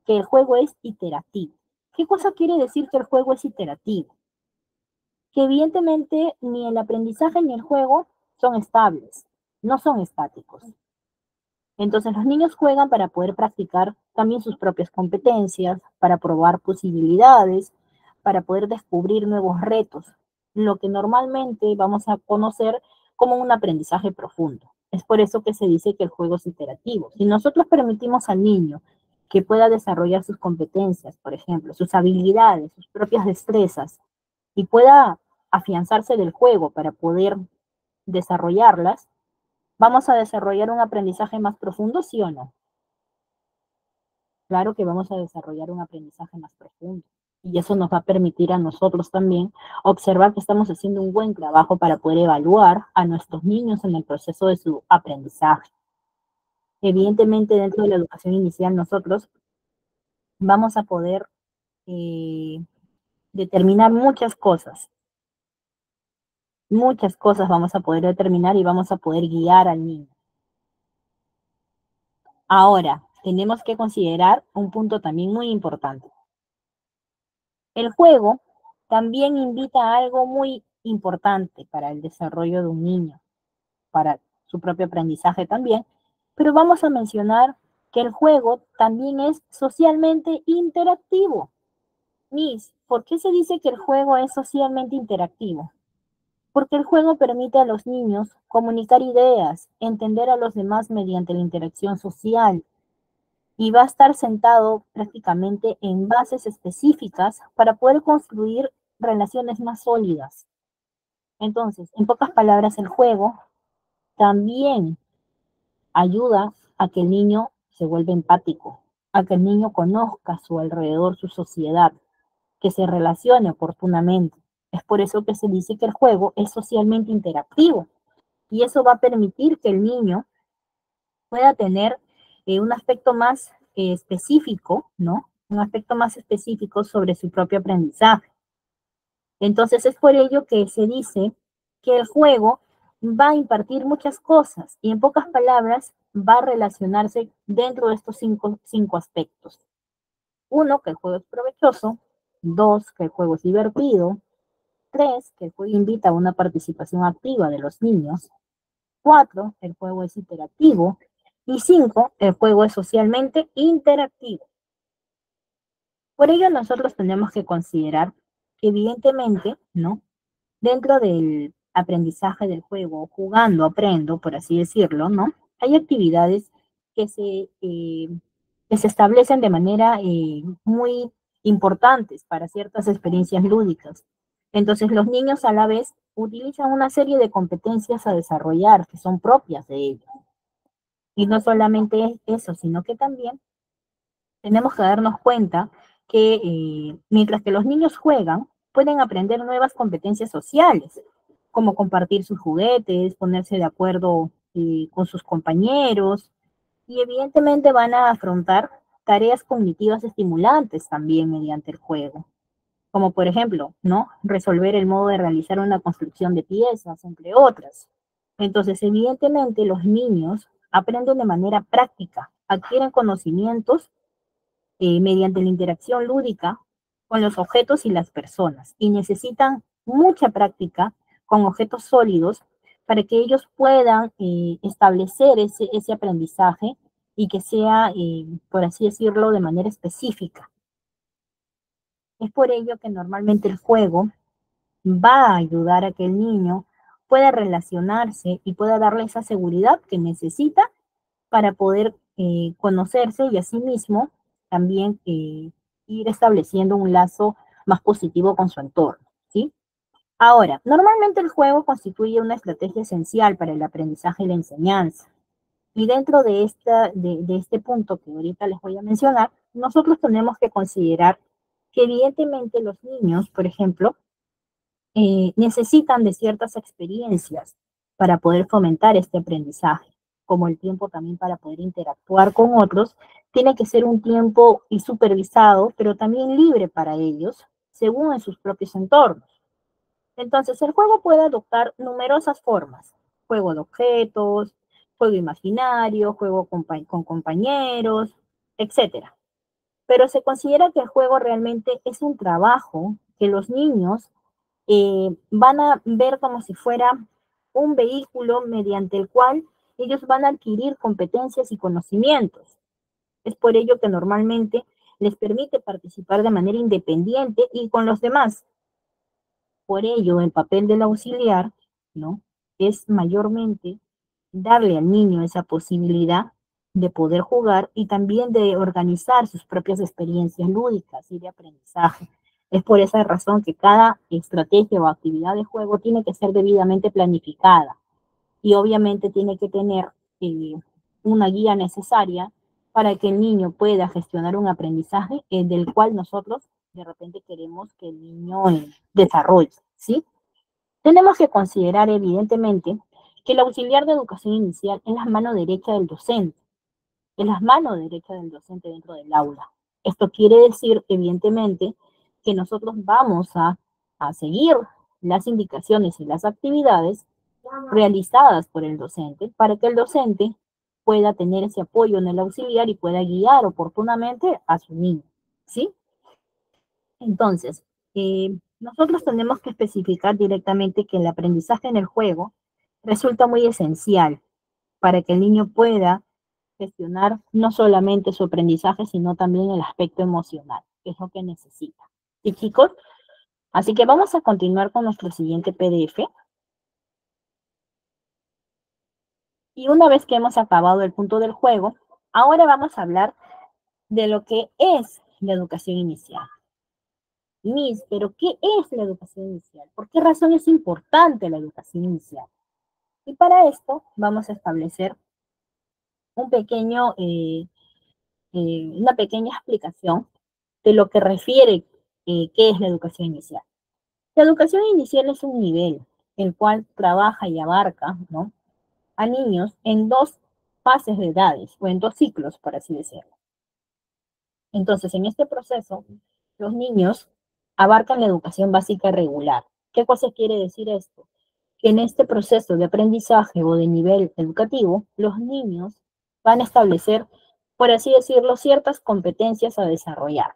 [SPEAKER 1] que el juego es iterativo. ¿Qué cosa quiere decir que el juego es iterativo? Que evidentemente ni el aprendizaje ni el juego son estables, no son estáticos. Entonces los niños juegan para poder practicar también sus propias competencias, para probar posibilidades, para poder descubrir nuevos retos, lo que normalmente vamos a conocer como un aprendizaje profundo. Es por eso que se dice que el juego es iterativo. Si nosotros permitimos al niño que pueda desarrollar sus competencias, por ejemplo, sus habilidades, sus propias destrezas, y pueda afianzarse del juego para poder desarrollarlas, ¿vamos a desarrollar un aprendizaje más profundo, sí o no? Claro que vamos a desarrollar un aprendizaje más profundo. Y eso nos va a permitir a nosotros también observar que estamos haciendo un buen trabajo para poder evaluar a nuestros niños en el proceso de su aprendizaje. Evidentemente, dentro de la educación inicial, nosotros vamos a poder eh, determinar muchas cosas. Muchas cosas vamos a poder determinar y vamos a poder guiar al niño. Ahora, tenemos que considerar un punto también muy importante. El juego también invita a algo muy importante para el desarrollo de un niño, para su propio aprendizaje también, pero vamos a mencionar que el juego también es socialmente interactivo. Miss, ¿por qué se dice que el juego es socialmente interactivo? Porque el juego permite a los niños comunicar ideas, entender a los demás mediante la interacción social, y va a estar sentado prácticamente en bases específicas para poder construir relaciones más sólidas. Entonces, en pocas palabras, el juego también ayuda a que el niño se vuelva empático, a que el niño conozca a su alrededor, su sociedad, que se relacione oportunamente. Es por eso que se dice que el juego es socialmente interactivo y eso va a permitir que el niño pueda tener eh, un aspecto más eh, específico, ¿no? Un aspecto más específico sobre su propio aprendizaje. Entonces es por ello que se dice que el juego va a impartir muchas cosas y en pocas palabras va a relacionarse dentro de estos cinco, cinco aspectos. Uno, que el juego es provechoso. Dos, que el juego es divertido. Tres, que el juego invita a una participación activa de los niños. Cuatro, el juego es interactivo. Y cinco, el juego es socialmente interactivo. Por ello nosotros tenemos que considerar que evidentemente, ¿no? Dentro del aprendizaje del juego, jugando, aprendo, por así decirlo, ¿no? Hay actividades que se, eh, que se establecen de manera eh, muy importantes para ciertas experiencias lúdicas. Entonces los niños a la vez utilizan una serie de competencias a desarrollar que son propias de ellos. Y no solamente eso, sino que también tenemos que darnos cuenta que eh, mientras que los niños juegan, pueden aprender nuevas competencias sociales, como compartir sus juguetes, ponerse de acuerdo eh, con sus compañeros, y evidentemente van a afrontar tareas cognitivas estimulantes también mediante el juego, como por ejemplo, ¿no? Resolver el modo de realizar una construcción de piezas, entre otras. Entonces, evidentemente, los niños aprenden de manera práctica, adquieren conocimientos eh, mediante la interacción lúdica con los objetos y las personas y necesitan mucha práctica con objetos sólidos para que ellos puedan eh, establecer ese, ese aprendizaje y que sea, eh, por así decirlo, de manera específica. Es por ello que normalmente el juego va a ayudar a que el niño pueda relacionarse y pueda darle esa seguridad que necesita para poder eh, conocerse y asimismo también eh, ir estableciendo un lazo más positivo con su entorno, ¿sí? Ahora, normalmente el juego constituye una estrategia esencial para el aprendizaje y la enseñanza. Y dentro de, esta, de, de este punto que ahorita les voy a mencionar, nosotros tenemos que considerar que evidentemente los niños, por ejemplo, eh, necesitan de ciertas experiencias para poder fomentar este aprendizaje, como el tiempo también para poder interactuar con otros, tiene que ser un tiempo y supervisado, pero también libre para ellos, según en sus propios entornos. Entonces, el juego puede adoptar numerosas formas, juego de objetos, juego imaginario, juego con, con compañeros, etcétera. pero se considera que el juego realmente es un trabajo que los niños eh, van a ver como si fuera un vehículo mediante el cual ellos van a adquirir competencias y conocimientos. Es por ello que normalmente les permite participar de manera independiente y con los demás. Por ello, el papel del auxiliar, ¿no? Es mayormente darle al niño esa posibilidad de poder jugar y también de organizar sus propias experiencias lúdicas y de aprendizaje. Es por esa razón que cada estrategia o actividad de juego tiene que ser debidamente planificada y obviamente tiene que tener eh, una guía necesaria para que el niño pueda gestionar un aprendizaje eh, del cual nosotros de repente queremos que el niño eh, desarrolle, ¿sí? Tenemos que considerar evidentemente que el auxiliar de educación inicial es la mano derecha del docente, es la mano derecha del docente dentro del aula. Esto quiere decir, evidentemente, que nosotros vamos a, a seguir las indicaciones y las actividades realizadas por el docente para que el docente pueda tener ese apoyo en el auxiliar y pueda guiar oportunamente a su niño, ¿sí? Entonces, eh, nosotros tenemos que especificar directamente que el aprendizaje en el juego resulta muy esencial para que el niño pueda gestionar no solamente su aprendizaje, sino también el aspecto emocional, que es lo que necesita. ¿Sí, chicos? Así que vamos a continuar con nuestro siguiente P D F. Y una vez que hemos acabado el punto del juego, ahora vamos a hablar de lo que es la educación inicial. Miss, ¿pero qué es la educación inicial? ¿Por qué razón es importante la educación inicial? Y para esto vamos a establecer un pequeño, eh, eh, una pequeña explicación de lo que refiere eh, qué es la educación inicial. La educación inicial es un nivel el cual trabaja y abarca, ¿no?, a niños en dos fases de edades o en dos ciclos, por así decirlo. Entonces, en este proceso, los niños abarcan la educación básica regular. ¿Qué cosa quiere decir esto? Que en este proceso de aprendizaje o de nivel educativo, los niños van a establecer, por así decirlo, ciertas competencias a desarrollar.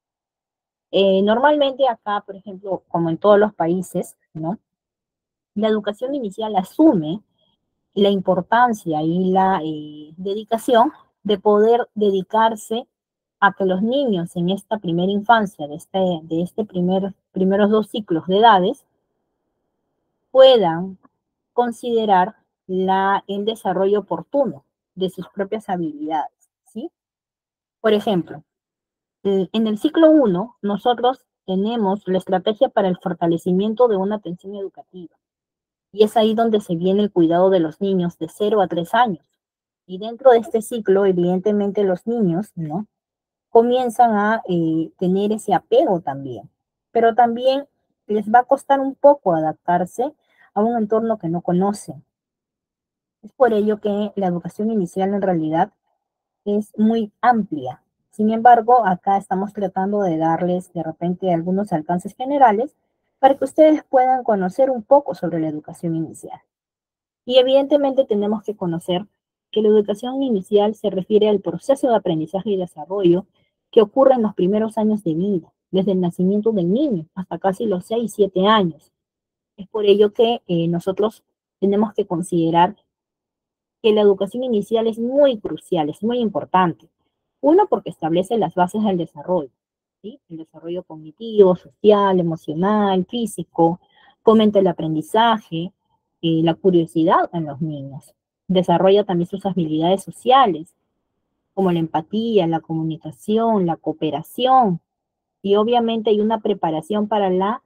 [SPEAKER 1] Eh, normalmente acá, por ejemplo, como en todos los países, ¿no?, la educación inicial asume la importancia y la eh, dedicación de poder dedicarse a que los niños en esta primera infancia, de este, de este primer, primeros dos ciclos de edades, puedan considerar la, el desarrollo oportuno de sus propias habilidades, ¿sí? Por ejemplo, en el ciclo uno, nosotros tenemos la estrategia para el fortalecimiento de una atención educativa. Y es ahí donde se viene el cuidado de los niños de cero a tres años. Y dentro de este ciclo, evidentemente, los niños, ¿no?, comienzan a eh, tener ese apego también. Pero también les va a costar un poco adaptarse a un entorno que no conocen. Es por ello que la educación inicial en realidad es muy amplia. Sin embargo, acá estamos tratando de darles de repente algunos alcances generales para que ustedes puedan conocer un poco sobre la educación inicial. Y evidentemente tenemos que conocer que la educación inicial se refiere al proceso de aprendizaje y desarrollo que ocurre en los primeros años de vida, desde el nacimiento del niño hasta casi los seis, siete años. Es por ello que eh, nosotros tenemos que considerar que la educación inicial es muy crucial, es muy importante. Uno, porque establece las bases del desarrollo, ¿sí? El desarrollo cognitivo, social, emocional, físico, fomenta el aprendizaje, eh, la curiosidad en los niños. Desarrolla también sus habilidades sociales, como la empatía, la comunicación, la cooperación, y obviamente hay una preparación para la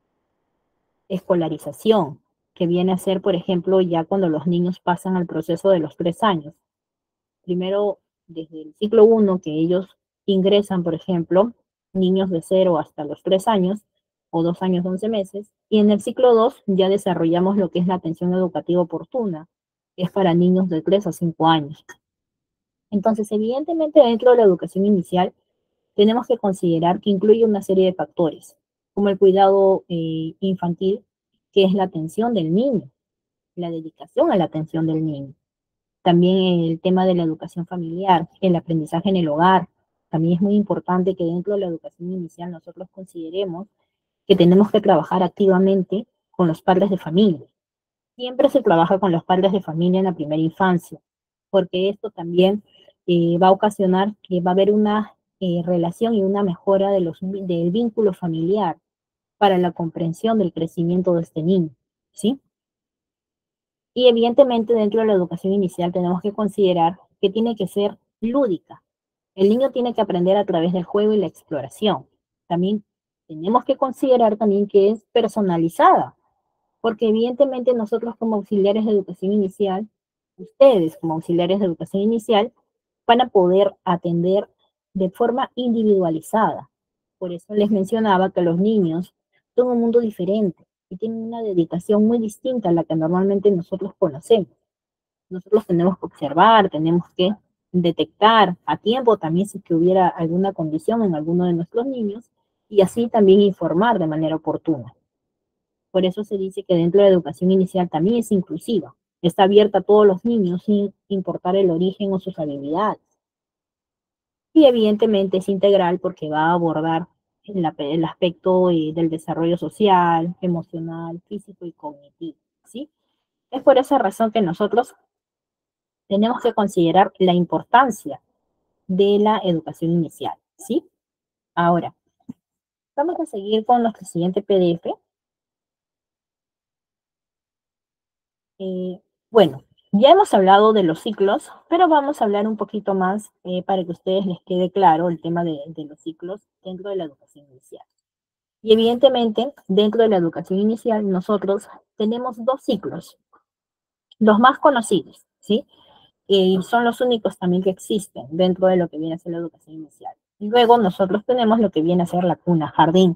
[SPEAKER 1] escolarización, que viene a ser, por ejemplo, ya cuando los niños pasan al proceso de los tres años. Primero, desde el ciclo uno, que ellos ingresan, por ejemplo, niños de cero hasta los tres años, o dos años, once meses, y en el ciclo dos ya desarrollamos lo que es la atención educativa oportuna, que es para niños de tres a cinco años. Entonces, evidentemente, dentro de la educación inicial, tenemos que considerar que incluye una serie de factores, como el cuidado eh, infantil, que es la atención del niño, la dedicación a la atención del niño. También el tema de la educación familiar, el aprendizaje en el hogar, también es muy importante que dentro de la educación inicial nosotros consideremos que tenemos que trabajar activamente con los padres de familia. Siempre se trabaja con los padres de familia en la primera infancia, porque esto también eh, va a ocasionar que va a haber una eh, relación y una mejora de los, del vínculo familiar para la comprensión del crecimiento de este niño, ¿sí? Y evidentemente dentro de la educación inicial tenemos que considerar que tiene que ser lúdica. El niño tiene que aprender a través del juego y la exploración. También tenemos que considerar también que es personalizada, porque evidentemente nosotros como auxiliares de educación inicial, ustedes como auxiliares de educación inicial, van a poder atender de forma individualizada. Por eso les mencionaba que los niños son un mundo diferente y tienen una dedicación muy distinta a la que normalmente nosotros conocemos. Nosotros tenemos que observar, tenemos que detectar a tiempo también si que hubiera alguna condición en alguno de nuestros niños y así también informar de manera oportuna. Por eso se dice que dentro de la educación inicial también es inclusiva. Está abierta a todos los niños sin importar el origen o sus habilidades. Y evidentemente es integral porque va a abordar el, el aspecto eh, del desarrollo social, emocional, físico y cognitivo, ¿sí? Es por esa razón que nosotros tenemos que considerar la importancia de la educación inicial, ¿sí? Ahora, vamos a seguir con nuestro siguiente P D F. Eh, bueno, ya hemos hablado de los ciclos, pero vamos a hablar un poquito más eh, para que a ustedes les quede claro el tema de, de los ciclos dentro de la educación inicial. Y evidentemente, dentro de la educación inicial, nosotros tenemos dos ciclos, los más conocidos, ¿sí? Y son los únicos también que existen dentro de lo que viene a ser la educación inicial. Y luego nosotros tenemos lo que viene a ser la cuna, jardín,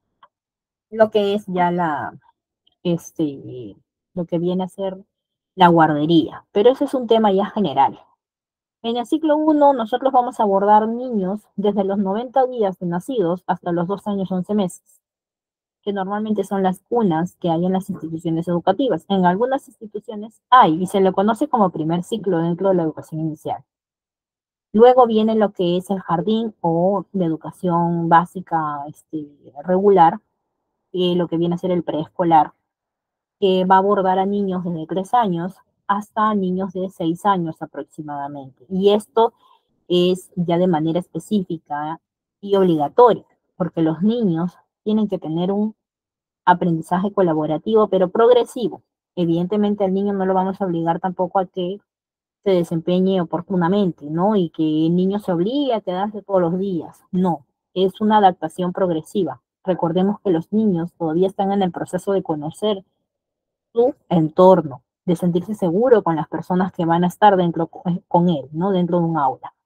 [SPEAKER 1] lo que es ya la, este, lo que viene a ser la guardería. Pero ese es un tema ya general. En el ciclo uno nosotros vamos a abordar niños desde los noventa días de nacidos hasta los dos años once meses, que normalmente son las cunas que hay en las instituciones educativas. En algunas instituciones hay y se le conoce como primer ciclo dentro de la educación inicial. Luego viene lo que es el jardín o la educación básica este, regular, eh, lo que viene a ser el preescolar, que va a abordar a niños desde tres años hasta niños de seis años aproximadamente. Y esto es ya de manera específica y obligatoria, porque los niños tienen que tener un aprendizaje colaborativo, pero progresivo. Evidentemente al niño no lo vamos a obligar tampoco a que se desempeñe oportunamente, ¿no? Y que el niño se obligue a quedarse todos los días. No, es una adaptación progresiva. Recordemos que los niños todavía están en el proceso de conocer su entorno, de sentirse seguro con las personas que van a estar dentro con él, ¿no? Dentro de un aula.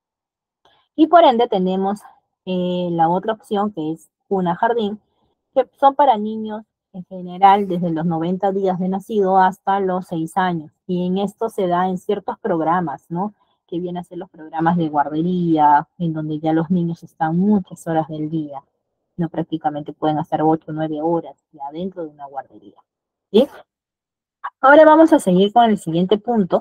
[SPEAKER 1] Y por ende tenemos eh, la otra opción que es cuna jardín, que son para niños en general desde los noventa días de nacido hasta los seis años. Y en esto se da en ciertos programas, ¿no? Que vienen a ser los programas de guardería, en donde ya los niños están muchas horas del día. No prácticamente pueden hacer ocho o nueve horas ya dentro de una guardería. ¿Sí? Ahora vamos a seguir con el siguiente punto.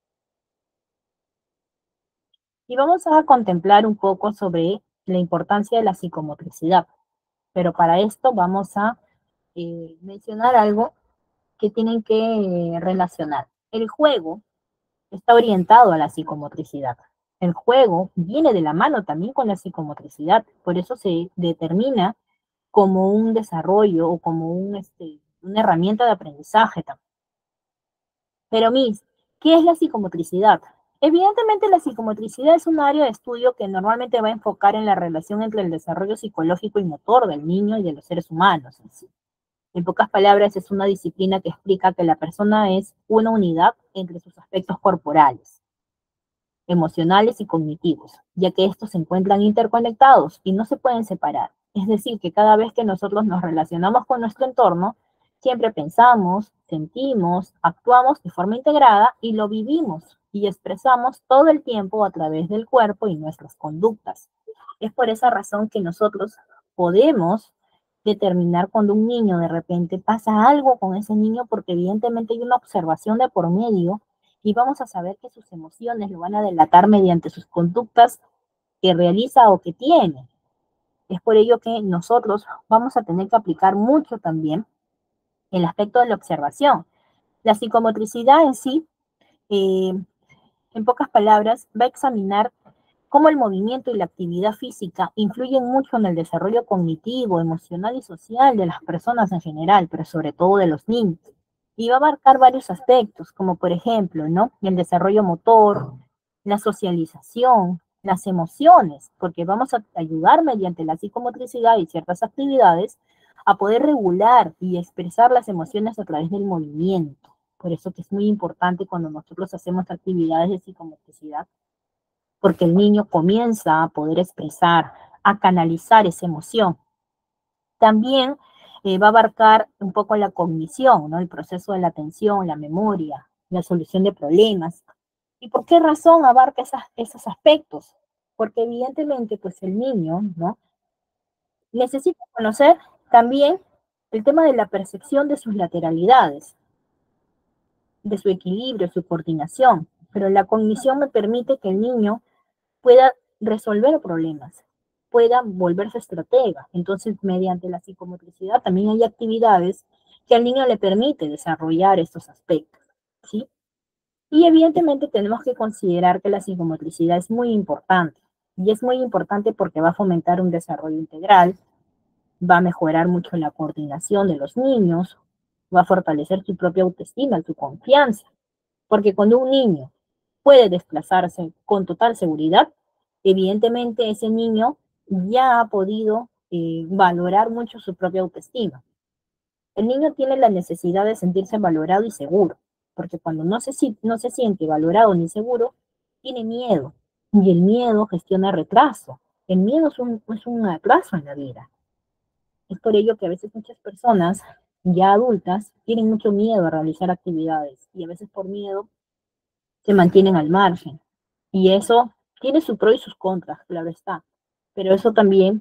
[SPEAKER 1] Y vamos a contemplar un poco sobre la importancia de la psicomotricidad. Pero para esto vamos a eh, mencionar algo que tienen que eh, relacionar. El juego está orientado a la psicomotricidad. El juego viene de la mano también con la psicomotricidad, por eso se determina como un desarrollo o como un, este, una herramienta de aprendizaje también. Pero, Miss, ¿qué es la psicomotricidad? Evidentemente la psicomotricidad es un área de estudio que normalmente va a enfocar en la relación entre el desarrollo psicológico y motor del niño y de los seres humanos en sí. En pocas palabras, es una disciplina que explica que la persona es una unidad entre sus aspectos corporales, emocionales y cognitivos, ya que estos se encuentran interconectados y no se pueden separar. Es decir, que cada vez que nosotros nos relacionamos con nuestro entorno, siempre pensamos, sentimos, actuamos de forma integrada y lo vivimos y expresamos todo el tiempo a través del cuerpo y nuestras conductas. Es por esa razón que nosotros podemos determinar cuando un niño de repente pasa algo con ese niño, porque evidentemente hay una observación de por medio y vamos a saber que sus emociones lo van a delatar mediante sus conductas que realiza o que tiene. Es por ello que nosotros vamos a tener que aplicar mucho también el aspecto de la observación. La psicomotricidad en sí, eh, en pocas palabras, va a examinar cómo el movimiento y la actividad física influyen mucho en el desarrollo cognitivo, emocional y social de las personas en general, pero sobre todo de los niños. Y va a abarcar varios aspectos, como por ejemplo, ¿no? El desarrollo motor, la socialización, las emociones, porque vamos a ayudar mediante la psicomotricidad y ciertas actividades a poder regular y expresar las emociones a través del movimiento. Por eso que es muy importante cuando nosotros hacemos actividades de psicomotricidad, porque el niño comienza a poder expresar, a canalizar esa emoción. También eh, va a abarcar un poco la cognición, ¿no? El proceso de la atención, la memoria, la solución de problemas. ¿Y por qué razón abarca esas, esos aspectos? Porque evidentemente, pues el niño, ¿no? Necesita conocer también el tema de la percepción de sus lateralidades, de su equilibrio, su coordinación. Pero la cognición me permite que el niño pueda resolver problemas, pueda volverse estratega. Entonces, mediante la psicomotricidad también hay actividades que al niño le permite desarrollar estos aspectos, ¿sí? Y evidentemente tenemos que considerar que la psicomotricidad es muy importante. Y es muy importante porque va a fomentar un desarrollo integral, va a mejorar mucho la coordinación de los niños, va a fortalecer su propia autoestima, su confianza. Porque cuando un niño puede desplazarse con total seguridad, evidentemente ese niño ya ha podido eh, valorar mucho su propia autoestima. El niño tiene la necesidad de sentirse valorado y seguro, porque cuando no se, no se siente valorado ni seguro, tiene miedo. Y el miedo gestiona retraso. El miedo es un, es un atraso en la vida. Es por ello que a veces muchas personas ya adultas tienen mucho miedo a realizar actividades y a veces por miedo se mantienen al margen. Y eso tiene su pro y sus contras, claro está. Pero eso también,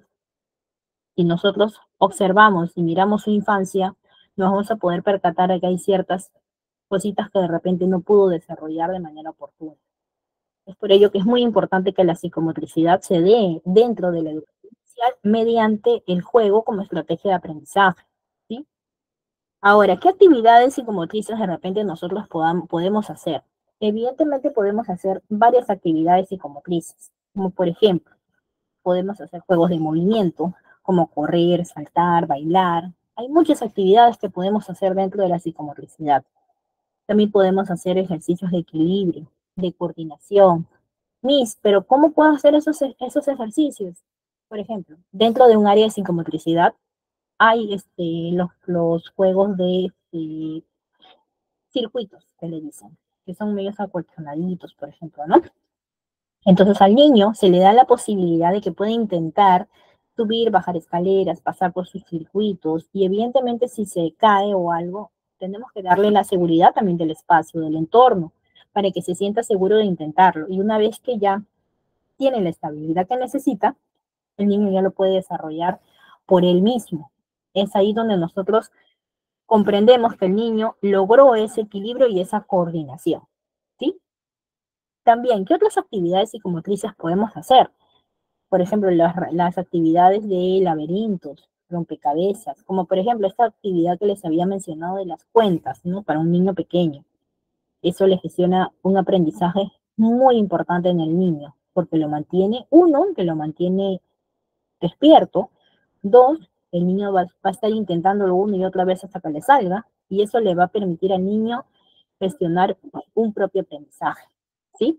[SPEAKER 1] si nosotros observamos y miramos su infancia, nos vamos a poder percatar de que hay ciertas cositas que de repente no pudo desarrollar de manera oportuna. Es por ello que es muy importante que la psicomotricidad se dé dentro de la educación inicial mediante el juego como estrategia de aprendizaje, ¿sí? Ahora, ¿qué actividades psicomotrices de repente nosotros podamos, podemos hacer? Evidentemente podemos hacer varias actividades psicomotrices, como por ejemplo, podemos hacer juegos de movimiento, como correr, saltar, bailar. Hay muchas actividades que podemos hacer dentro de la psicomotricidad. También podemos hacer ejercicios de equilibrio, de coordinación. Miss, pero ¿cómo puedo hacer esos, esos ejercicios? Por ejemplo, dentro de un área de psicomotricidad hay este, los, los juegos de este, circuitos, que le dicen, que son medios acolchonaditos, por ejemplo, ¿no? Entonces al niño se le da la posibilidad de que pueda intentar subir, bajar escaleras, pasar por sus circuitos y evidentemente si se cae o algo, tenemos que darle la seguridad también del espacio, del entorno, para que se sienta seguro de intentarlo. Y una vez que ya tiene la estabilidad que necesita, el niño ya lo puede desarrollar por él mismo. Es ahí donde nosotros comprendemos que el niño logró ese equilibrio y esa coordinación, ¿sí? También, ¿qué otras actividades psicomotrices podemos hacer? Por ejemplo, las, las actividades de laberintos, rompecabezas, como por ejemplo esta actividad que les había mencionado de las cuentas, ¿no? Para un niño pequeño. Eso le gestiona un aprendizaje muy importante en el niño, porque lo mantiene, uno, que lo mantiene despierto, dos, el niño va, va a estar intentándolo una y otra vez hasta que le salga, y eso le va a permitir al niño gestionar un propio aprendizaje, ¿sí?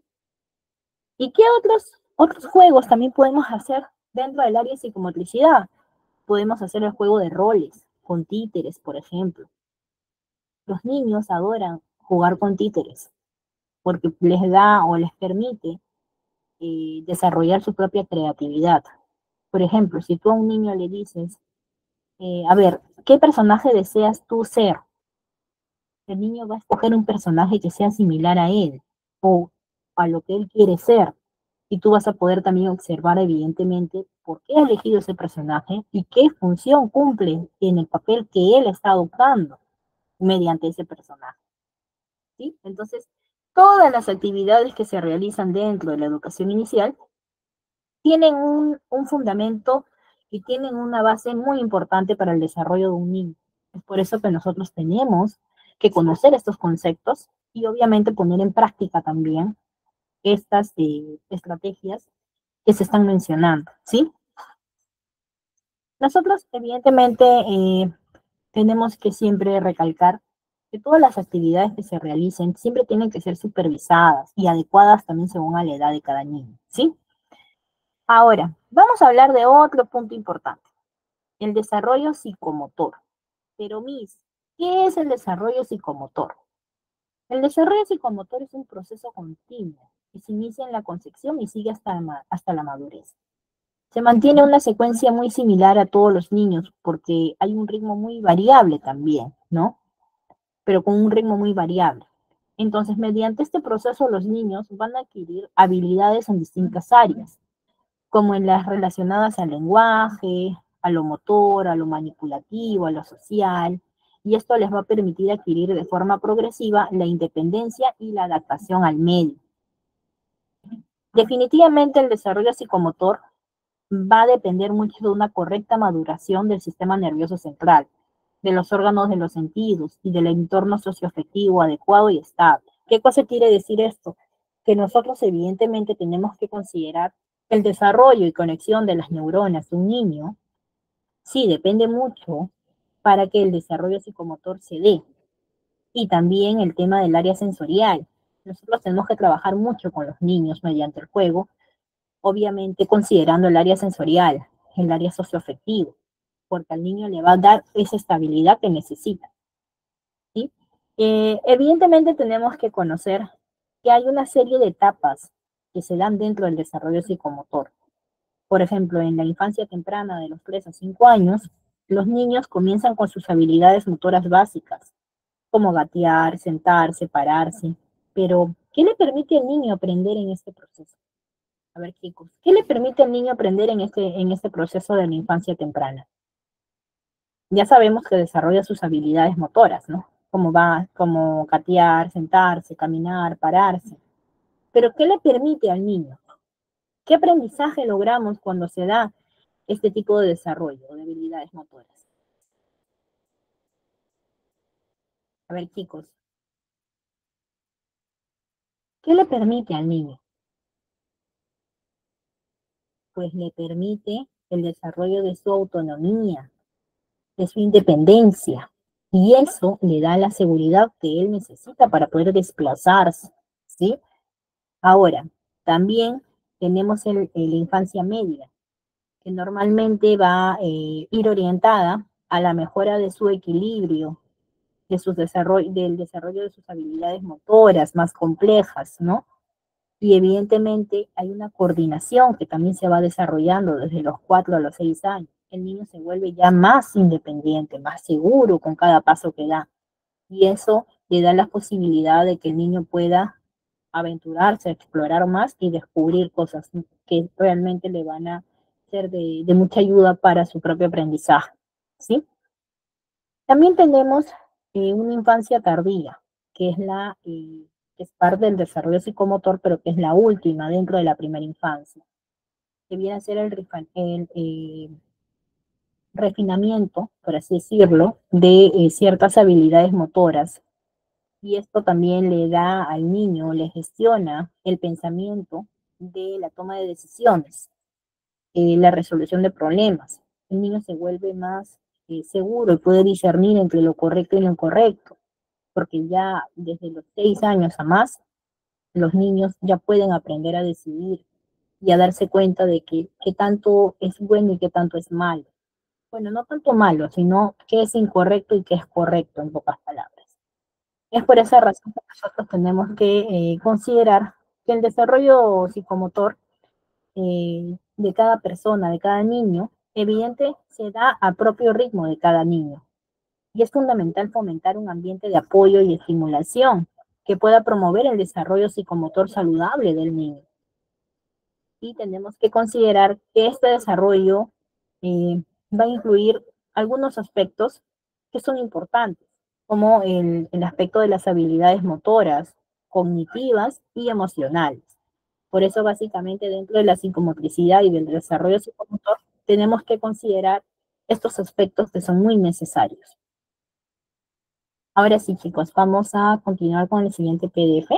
[SPEAKER 1] ¿Y qué otros, otros juegos también podemos hacer dentro del área de psicomotricidad? Podemos hacer el juego de roles, con títeres, por ejemplo. Los niños adoran jugar con títeres, porque les da o les permite eh, desarrollar su propia creatividad. Por ejemplo, si tú a un niño le dices, eh, a ver, ¿qué personaje deseas tú ser? El niño va a escoger un personaje que sea similar a él o a lo que él quiere ser. Y tú vas a poder también observar evidentemente por qué ha elegido ese personaje y qué función cumple en el papel que él está adoptando mediante ese personaje, ¿sí? Entonces, todas las actividades que se realizan dentro de la educación inicial tienen un, un fundamento y tienen una base muy importante para el desarrollo de un niño. Es por eso que nosotros tenemos que conocer estos conceptos y obviamente poner en práctica también estas eh, estrategias que se están mencionando, ¿sí? Nosotros, evidentemente, eh, tenemos que siempre recalcar que todas las actividades que se realicen siempre tienen que ser supervisadas y adecuadas también según a la edad de cada niño, ¿sí? Ahora, vamos a hablar de otro punto importante, el desarrollo psicomotor. Pero, Miss, ¿qué es el desarrollo psicomotor? El desarrollo psicomotor es un proceso continuo que se inicia en la concepción y sigue hasta, hasta la madurez. Se mantiene una secuencia muy similar a todos los niños porque hay un ritmo muy variable también, ¿no? Pero con un ritmo muy variable. Entonces, mediante este proceso, los niños van a adquirir habilidades en distintas áreas, como en las relacionadas al lenguaje, a lo motor, a lo manipulativo, a lo social, y esto les va a permitir adquirir de forma progresiva la independencia y la adaptación al medio. Definitivamente el desarrollo psicomotor va a depender mucho de una correcta maduración del sistema nervioso central, de los órganos de los sentidos y del entorno socioafectivo adecuado y estable. ¿Qué cosa quiere decir esto? Que nosotros evidentemente tenemos que considerar el desarrollo y conexión de las neuronas de un niño, sí, depende mucho para que el desarrollo psicomotor se dé. Y también el tema del área sensorial. Nosotros tenemos que trabajar mucho con los niños mediante el juego, obviamente considerando el área sensorial, el área socioafectiva, porque al niño le va a dar esa estabilidad que necesita, ¿sí? Eh, evidentemente tenemos que conocer que hay una serie de etapas que se dan dentro del desarrollo psicomotor. Por ejemplo, en la infancia temprana de los tres a cinco años, los niños comienzan con sus habilidades motoras básicas, como gatear, sentarse, pararse. Pero, ¿qué le permite al niño aprender en este proceso? A ver, chicos, ¿qué le permite al niño aprender en este, en este proceso de la infancia temprana? Ya sabemos que desarrolla sus habilidades motoras, ¿no? Como va, como gatear, sentarse, caminar, pararse. Pero ¿qué le permite al niño? ¿Qué aprendizaje logramos cuando se da este tipo de desarrollo de habilidades motoras? A ver, chicos, ¿qué le permite al niño? Pues le permite el desarrollo de su autonomía, de su independencia, y eso le da la seguridad que él necesita para poder desplazarse, ¿sí? Ahora, también tenemos el, el la infancia media, que normalmente va a eh, ir orientada a la mejora de su equilibrio, de sus desarrollo, del desarrollo de sus habilidades motoras más complejas, ¿no? Y evidentemente hay una coordinación que también se va desarrollando desde los cuatro a los seis años. El niño se vuelve ya más independiente, más seguro con cada paso que da. Y eso le da la posibilidad de que el niño pueda aventurarse, explorar más y descubrir cosas que realmente le van a ser de, de mucha ayuda para su propio aprendizaje, ¿sí? También tenemos eh, una infancia tardía, que es la eh, que es parte del desarrollo psicomotor, pero que es la última dentro de la primera infancia, que viene a ser el, el eh, refinamiento, por así decirlo, de eh, ciertas habilidades motoras. Y esto también le da al niño, le gestiona el pensamiento de la toma de decisiones, eh, la resolución de problemas. El niño se vuelve más eh, seguro y puede discernir entre lo correcto y lo incorrecto, porque ya desde los seis años a más, los niños ya pueden aprender a decidir y a darse cuenta de que qué tanto es bueno y qué tanto es malo. Bueno, no tanto malo, sino qué es incorrecto y qué es correcto, en pocas palabras. Es por esa razón que nosotros tenemos que eh, considerar que el desarrollo psicomotor eh, de cada persona, de cada niño, evidente se da a propio ritmo de cada niño. Y es fundamental fomentar un ambiente de apoyo y estimulación que pueda promover el desarrollo psicomotor saludable del niño. Y tenemos que considerar que este desarrollo eh, va a incluir algunos aspectos que son importantes, como el, el aspecto de las habilidades motoras, cognitivas y emocionales. Por eso, básicamente, dentro de la psicomotricidad y del desarrollo psicomotor, tenemos que considerar estos aspectos que son muy necesarios. Ahora sí, chicos, vamos a continuar con el siguiente P D F.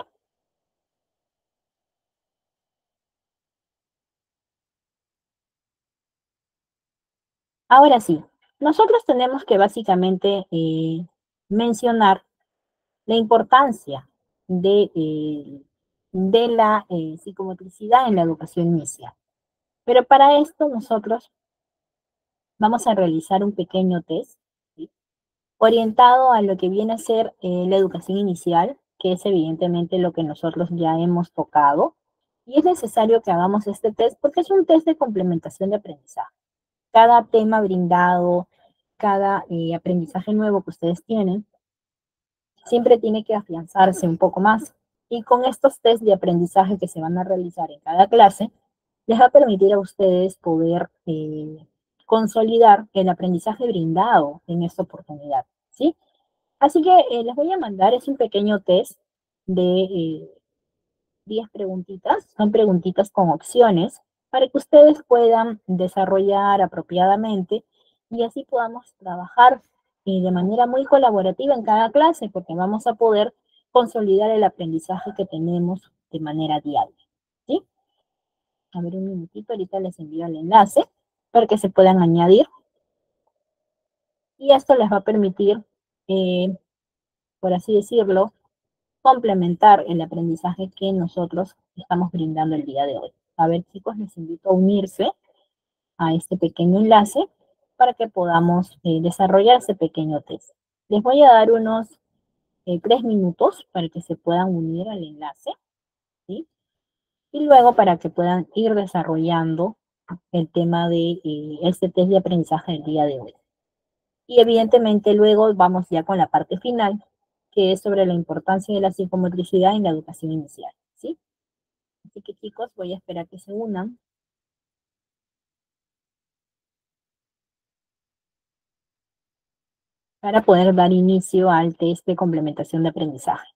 [SPEAKER 1] Ahora sí, nosotros tenemos que básicamente eh, mencionar la importancia de, eh, de la eh, psicomotricidad en la educación inicial. Pero para esto nosotros vamos a realizar un pequeño test, ¿sí?, orientado a lo que viene a ser eh, la educación inicial, que es evidentemente lo que nosotros ya hemos tocado. Y es necesario que hagamos este test porque es un test de complementación de aprendizaje. Cada tema brindado, cada eh, aprendizaje nuevo que ustedes tienen, siempre tiene que afianzarse un poco más. Y con estos test de aprendizaje que se van a realizar en cada clase, les va a permitir a ustedes poder eh, consolidar el aprendizaje brindado en esta oportunidad, ¿sí? Así que eh, les voy a mandar, es un pequeño test de eh, diez preguntitas, son preguntitas con opciones para que ustedes puedan desarrollar apropiadamente y así podamos trabajar y de manera muy colaborativa en cada clase, porque vamos a poder consolidar el aprendizaje que tenemos de manera diaria, ¿sí? A ver, un minutito, ahorita les envío el enlace para que se puedan añadir y esto les va a permitir, eh, por así decirlo, complementar el aprendizaje que nosotros estamos brindando el día de hoy. A ver, chicos, les invito a unirse a este pequeño enlace para que podamos eh, desarrollar este pequeño test. Les voy a dar unos eh, tres minutos para que se puedan unir al enlace, ¿sí? Y luego para que puedan ir desarrollando el tema de eh, este test de aprendizaje del día de hoy. Y evidentemente luego vamos ya con la parte final, que es sobre la importancia de la psicomotricidad en la educación inicial, ¿sí? Así que chicos, voy a esperar que se unan para poder dar inicio al test de complementación de aprendizaje.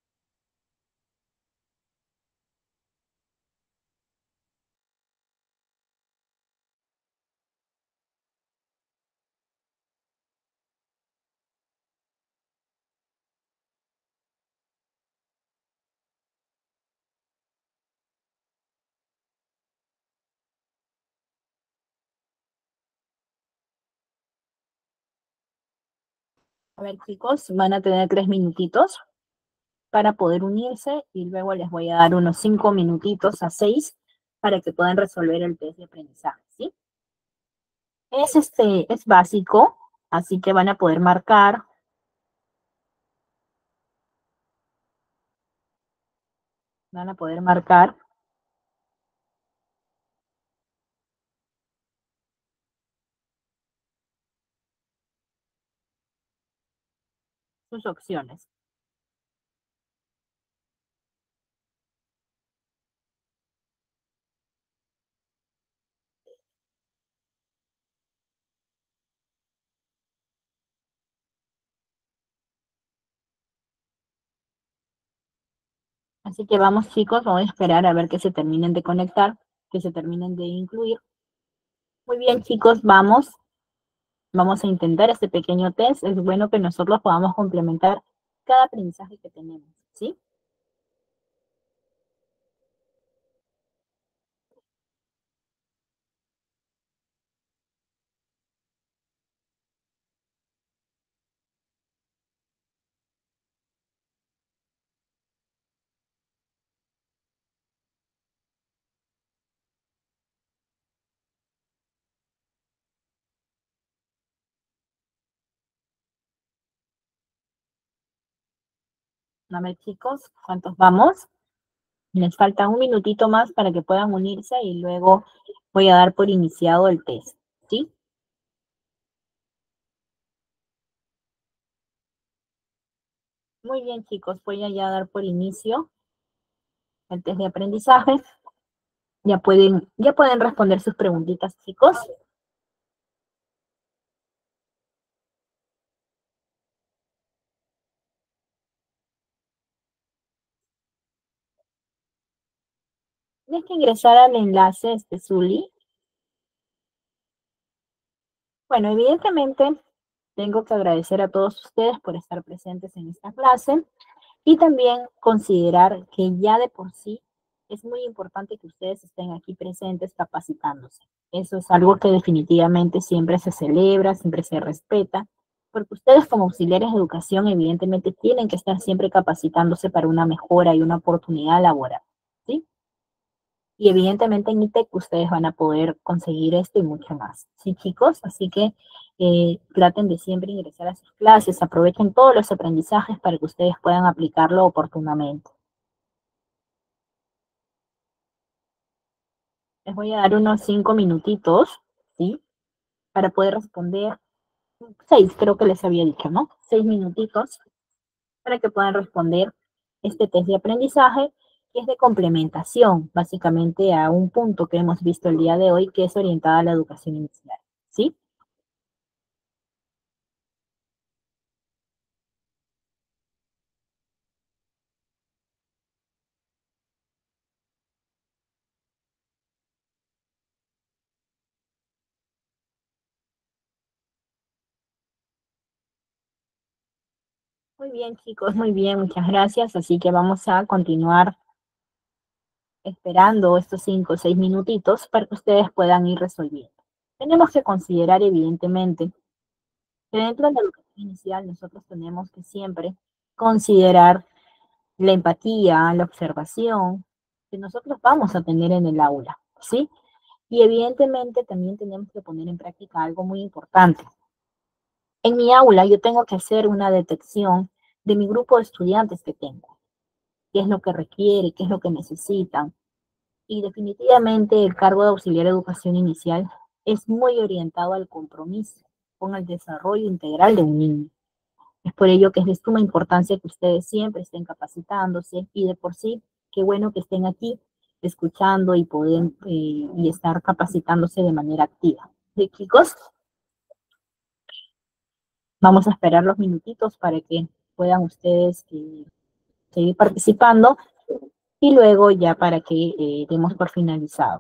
[SPEAKER 1] A ver, chicos, van a tener tres minutitos para poder unirse y luego les voy a dar unos cinco minutitos a seis para que puedan resolver el test de aprendizaje, ¿sí? Es, este, es básico, así que van a poder marcar, van a poder marcar sus opciones. Así que vamos, chicos, vamos a esperar a ver que se terminen de conectar, que se terminen de incluir. Muy bien, chicos, vamos. Vamos a intentar este pequeño test. Es bueno que nosotros podamos complementar cada aprendizaje que tenemos, ¿sí? A ver, chicos, ¿cuántos vamos? Les falta un minutito más para que puedan unirse y luego voy a dar por iniciado el test, ¿sí? Muy bien, chicos, voy a ya dar por inicio el test de aprendizaje. Ya pueden, ya pueden responder sus preguntitas, chicos. Tienes que ingresar al enlace, este Zuli. Bueno, evidentemente tengo que agradecer a todos ustedes por estar presentes en esta clase y también considerar que ya de por sí es muy importante que ustedes estén aquí presentes capacitándose. Eso es algo que definitivamente siempre se celebra, siempre se respeta, porque ustedes como auxiliares de educación evidentemente tienen que estar siempre capacitándose para una mejora y una oportunidad laboral, ¿sí? Y evidentemente en ITEC ustedes van a poder conseguir esto y mucho más. ¿Sí, chicos? Así que eh, traten de siempre ingresar a sus clases, aprovechen todos los aprendizajes para que ustedes puedan aplicarlo oportunamente. Les voy a dar unos cinco minutitos, ¿sí? Para poder responder. Seis, creo que les había dicho, ¿no? Seis minutitos para que puedan responder este test de aprendizaje, que es de complementación, básicamente a un punto que hemos visto el día de hoy, que es orientada a la educación inicial, ¿sí? Muy bien, chicos, muy bien, muchas gracias. Así que vamos a continuar esperando estos cinco o seis minutitos para que ustedes puedan ir resolviendo. Tenemos que considerar, evidentemente, que dentro de la educación inicial nosotros tenemos que siempre considerar la empatía, la observación que nosotros vamos a tener en el aula, ¿sí? Y evidentemente también tenemos que poner en práctica algo muy importante. En mi aula yo tengo que hacer una detección de mi grupo de estudiantes que tengo, qué es lo que requiere, qué es lo que necesitan. Y definitivamente el cargo de auxiliar de educación inicial es muy orientado al compromiso con el desarrollo integral de un niño. Es por ello que es de suma importancia que ustedes siempre estén capacitándose y de por sí, qué bueno que estén aquí escuchando y poder eh, y estar capacitándose de manera activa. ¿Sí, chicos? Vamos a esperar los minutitos para que puedan ustedes eh, seguir participando y luego ya para que eh, demos por finalizado.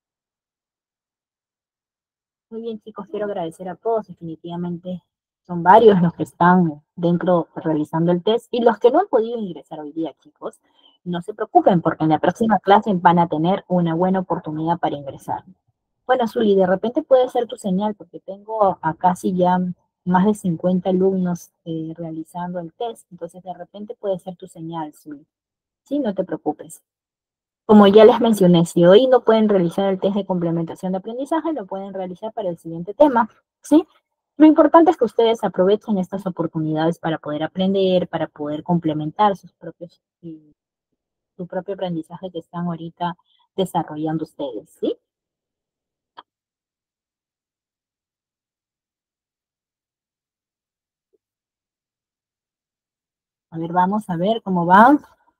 [SPEAKER 1] Muy bien, chicos, quiero agradecer a todos. Definitivamente son varios los que están dentro realizando el test y los que no han podido ingresar hoy día, chicos, no se preocupen porque en la próxima clase van a tener una buena oportunidad para ingresar. Bueno, Zuli, de repente puede ser tu señal porque tengo a casi ya más de cincuenta alumnos eh, realizando el test, entonces de repente puede ser tu señal, Zuli. Sí, no te preocupes. Como ya les mencioné, si hoy no pueden realizar el test de complementación de aprendizaje, lo pueden realizar para el siguiente tema, ¿sí? Lo importante es que ustedes aprovechen estas oportunidades para poder aprender, para poder complementar sus propios, eh, su propio aprendizaje que están ahorita desarrollando ustedes, ¿sí? A ver, vamos a ver cómo va.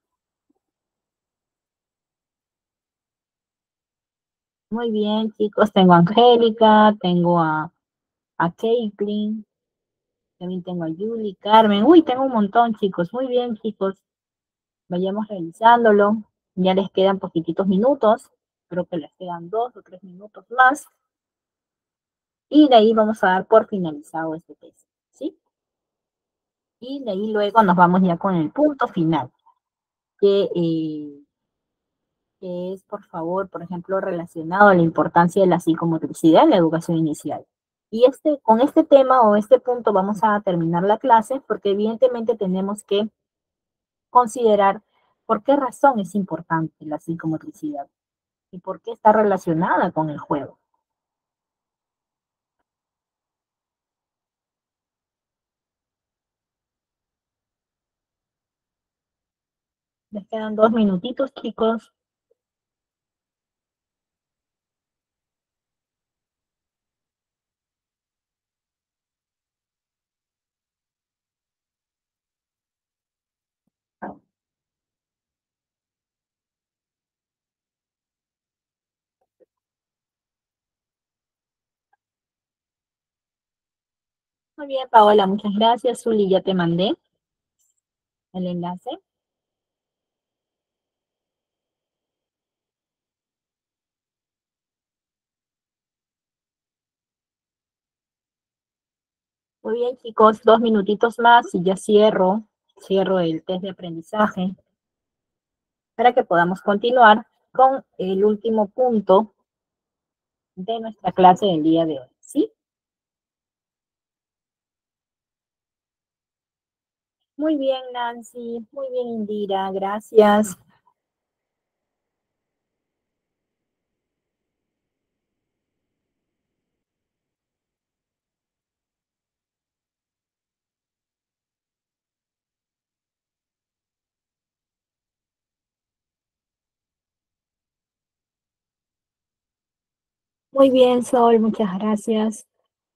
[SPEAKER 1] Muy bien, chicos, tengo a Angélica, tengo a, a Caitlin, también tengo a Julie, Carmen. Uy, tengo un montón, chicos. Muy bien, chicos. Vayamos realizándolo. Ya les quedan poquititos minutos, creo que les quedan dos o tres minutos más. Y de ahí vamos a dar por finalizado este test, ¿sí? Y de ahí luego nos vamos ya con el punto final, que, eh, que es, por favor, por ejemplo, relacionado a la importancia de la psicomotricidad en la educación inicial. Y este, con este tema o este punto vamos a terminar la clase porque evidentemente tenemos que considerar por qué razón es importante la psicomotricidad y por qué está relacionada con el juego. Les quedan dos minutitos, chicos. Muy bien, Paola, muchas gracias. Zuli, ya te mandé el enlace. Muy bien, chicos, dos minutitos más y ya cierro, cierro el test de aprendizaje para que podamos continuar con el último punto de nuestra clase del día de hoy, ¿sí? Muy bien, Nancy, muy bien, Indira, gracias. Muy bien, Sol, muchas gracias.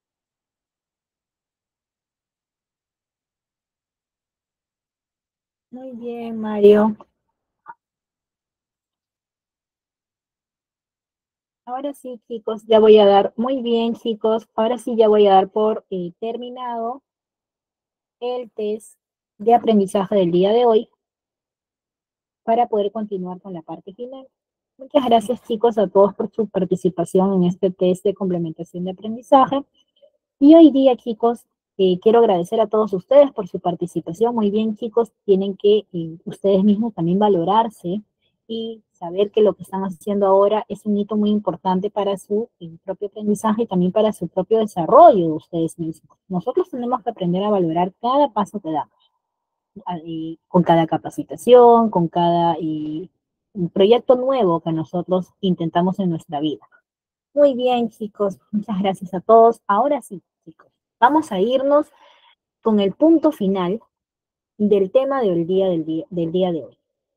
[SPEAKER 1] Muy bien, Mario. Ahora sí, chicos, ya voy a dar, muy bien, chicos, ahora sí ya voy a dar por eh, terminado el test de aprendizaje del día de hoy para poder continuar con la parte final. Muchas gracias, chicos, a todos por su participación en este test de complementación de aprendizaje. Y hoy día, chicos, eh, quiero agradecer a todos ustedes por su participación. Muy bien, chicos, tienen que eh, ustedes mismos también valorarse y saber que lo que están haciendo ahora es un hito muy importante para su eh, propio aprendizaje y también para su propio desarrollo de ustedes mismos. Nosotros tenemos que aprender a valorar cada paso que damos, eh, con cada capacitación, con cada eh, proyecto nuevo que nosotros intentamos en nuestra vida. Muy bien, chicos, muchas gracias a todos. Ahora sí, chicos, vamos a irnos con el punto final del tema del día, del día, del día de hoy.